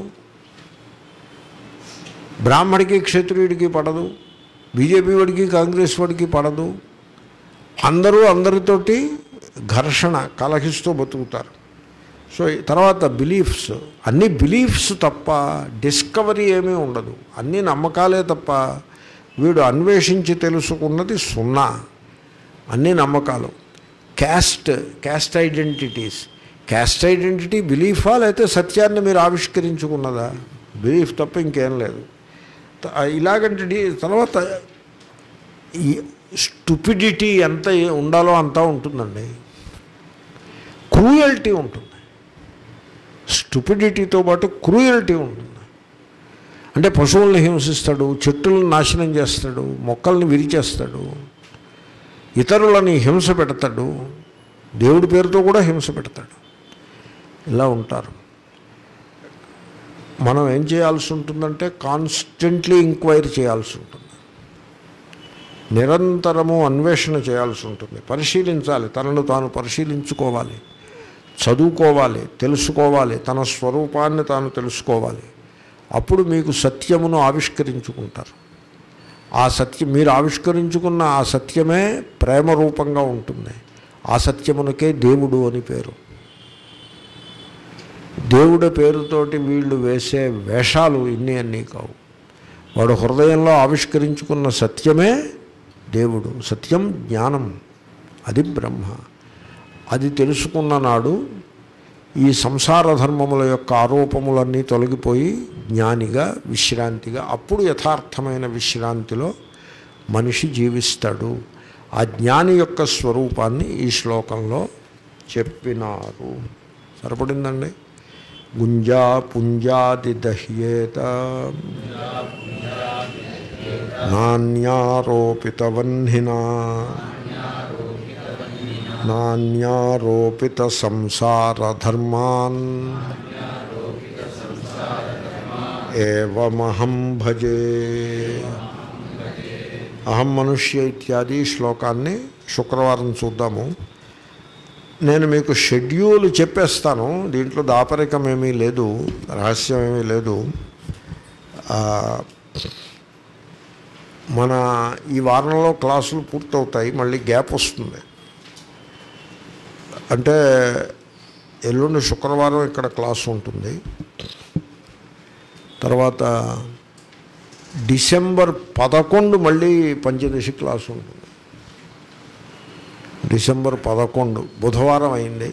బ్రాహ్మడికి క్షత్రియుడికి పడదు, బీజేపీ వాడికి కాంగ్రెస్ వాడికి పడదు. అందరూ అందరితోటి ఘర్షణ, కలహిస్తూ బతుకుతారు. సో తర్వాత బిలీఫ్స్, అన్ని బిలీఫ్స్ తప్ప డిస్కవరీ ఏమీ ఉండదు. అన్నీ నమ్మకాలే తప్ప వీడు అన్వేషించి తెలుసుకున్నది సున్నా. అన్నీ నమ్మకాలు. Caste identities. క్యాస్ట్ ఐడెంటిటీ బిలీఫా లేకపోతే సత్యాన్ని మీరు ఆవిష్కరించుకున్నదా? బిలీఫ్ తప్ప ఇంకేం లేదు. ఇలాగంటే తర్వాత ఈ స్టూపిడిటీ ఎంత ఉండాలో అంతా ఉంటుందండి. క్రూయల్టీ ఉంటుంది. స్టూపిడిటీతో పాటు క్రూయల్టీ ఉంటుంది. అంటే పశువుల్ని హింసిస్తాడు, చెట్టులను నాశనం చేస్తాడు, మొక్కల్ని విరిచేస్తాడు, ఇతరులని హింస పెడతాడు, దేవుడి పేరుతో కూడా హింస పెడతాడు. ఇలా ఉంటారు. మనం ఏం చేయాల్సి ఉంటుందంటే కాన్స్టెంట్లీ ఎంక్వైరీ చేయాల్సి ఉంటుంది. నిరంతరము అన్వేషణ చేయాల్సి ఉంటుంది. పరిశీలించాలి, తనను తాను పరిశీలించుకోవాలి, చదువుకోవాలి, తెలుసుకోవాలి, తన స్వరూపాన్ని తాను తెలుసుకోవాలి. అప్పుడు మీకు సత్యమును ఆవిష్కరించుకుంటారు. ఆ సత్యం మీరు ఆవిష్కరించుకున్న ఆ సత్యమే ప్రేమ రూపంగా ఉంటుంది. ఆ సత్యమునకే దేవుడు అని పేరు. దేవుడి పేరుతోటి వీళ్ళు వేసే వేషాలు ఇన్ని అన్నీ కావు. వాడు హృదయంలో ఆవిష్కరించుకున్న సత్యమే దేవుడు. సత్యం జ్ఞానం, అది బ్రహ్మ. అది తెలుసుకున్న నాడు ఈ సంసార ధర్మముల యొక్క ఆరోపములన్నీ తొలగిపోయి జ్ఞానిగా, విశ్రాంతిగా, అప్పుడు యథార్థమైన విశ్రాంతిలో మనిషి జీవిస్తాడు. ఆ జ్ఞాని యొక్క స్వరూపాన్ని ఈ శ్లోకంలో చెప్పినారు. సరిపడిందండి. గుంజా పుంజాది దహ్యేత నాణ్యారోపితవన్హినా నాణ్యారోపిత సంసారధర్మాన్ ఏవమహం భజే. అహం మనుష్య ఇత్యాది శ్లోకాన్ని శుక్రవారం చూద్దాము. నేను మీకు షెడ్యూల్ చెప్పేస్తాను. దీంట్లో దాపరికం ఏమీ లేదు, రహస్యం ఏమీ లేదు. మన ఈ వారంలో క్లాసులు పూర్తవుతాయి, మళ్ళీ గ్యాప్ వస్తుంది. అంటే ఎల్లుండి శుక్రవారం ఇక్కడ క్లాసు ఉంటుంది. తర్వాత డిసెంబర్ 11 మళ్ళీ పంచదశి క్లాసు ఉంటుంది. డిసెంబర్ 11 బుధవారం అయింది.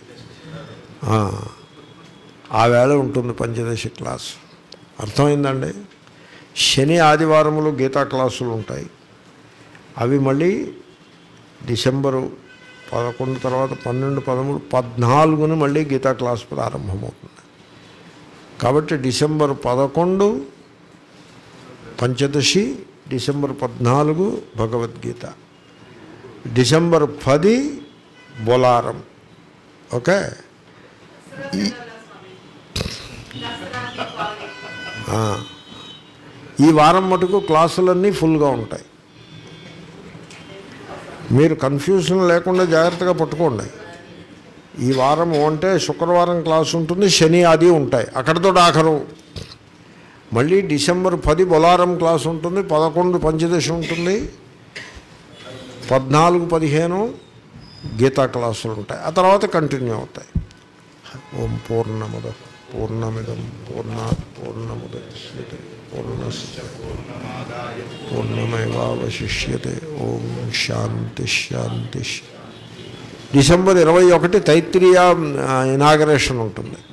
ఆ వేళ ఉంటుంది పంచదశి క్లాసు. అర్థమైందండి. శని ఆదివారములు గీతా క్లాసులు ఉంటాయి. అవి మళ్ళీ డిసెంబరు 11 తర్వాత 12, 13, 14 మళ్ళీ గీతా క్లాసు ప్రారంభమవుతుంది. కాబట్టి December 11 Panchadasi, December 14 Bhagavad Gita. December 10 Bolarum. Okay. ఈ వారం మటుకు క్లాసులన్నీ ఫుల్గా ఉంటాయి. మీరు కన్ఫ్యూజన్ లేకుండా జాగ్రత్తగా పట్టుకోండి. ఈ వారం అంటే శుక్రవారం క్లాసు ఉంటుంది, శని ఆది ఉంటాయి, అక్కడితో ఆఖరు. మళ్ళీ డిసెంబర్ 10 బొలారం క్లాసు ఉంటుంది, 11 పంచదశి ఉంటుంది, 14, 15 గీతా క్లాసులు ఉంటాయి. ఆ తర్వాత కంటిన్యూ అవుతాయి. ఓం పూర్ణముద పూర్ణమిదం పూర్ణాత్ పూర్ణముదచ్యతే పూర్ణస్య పూర్ణమేవావశిష్యతే. ఓం శాంతి శాంతి. డిసెంబర్ 21 తైత్తిరీయ ఇనాగరేషన్ ఉంటుంది.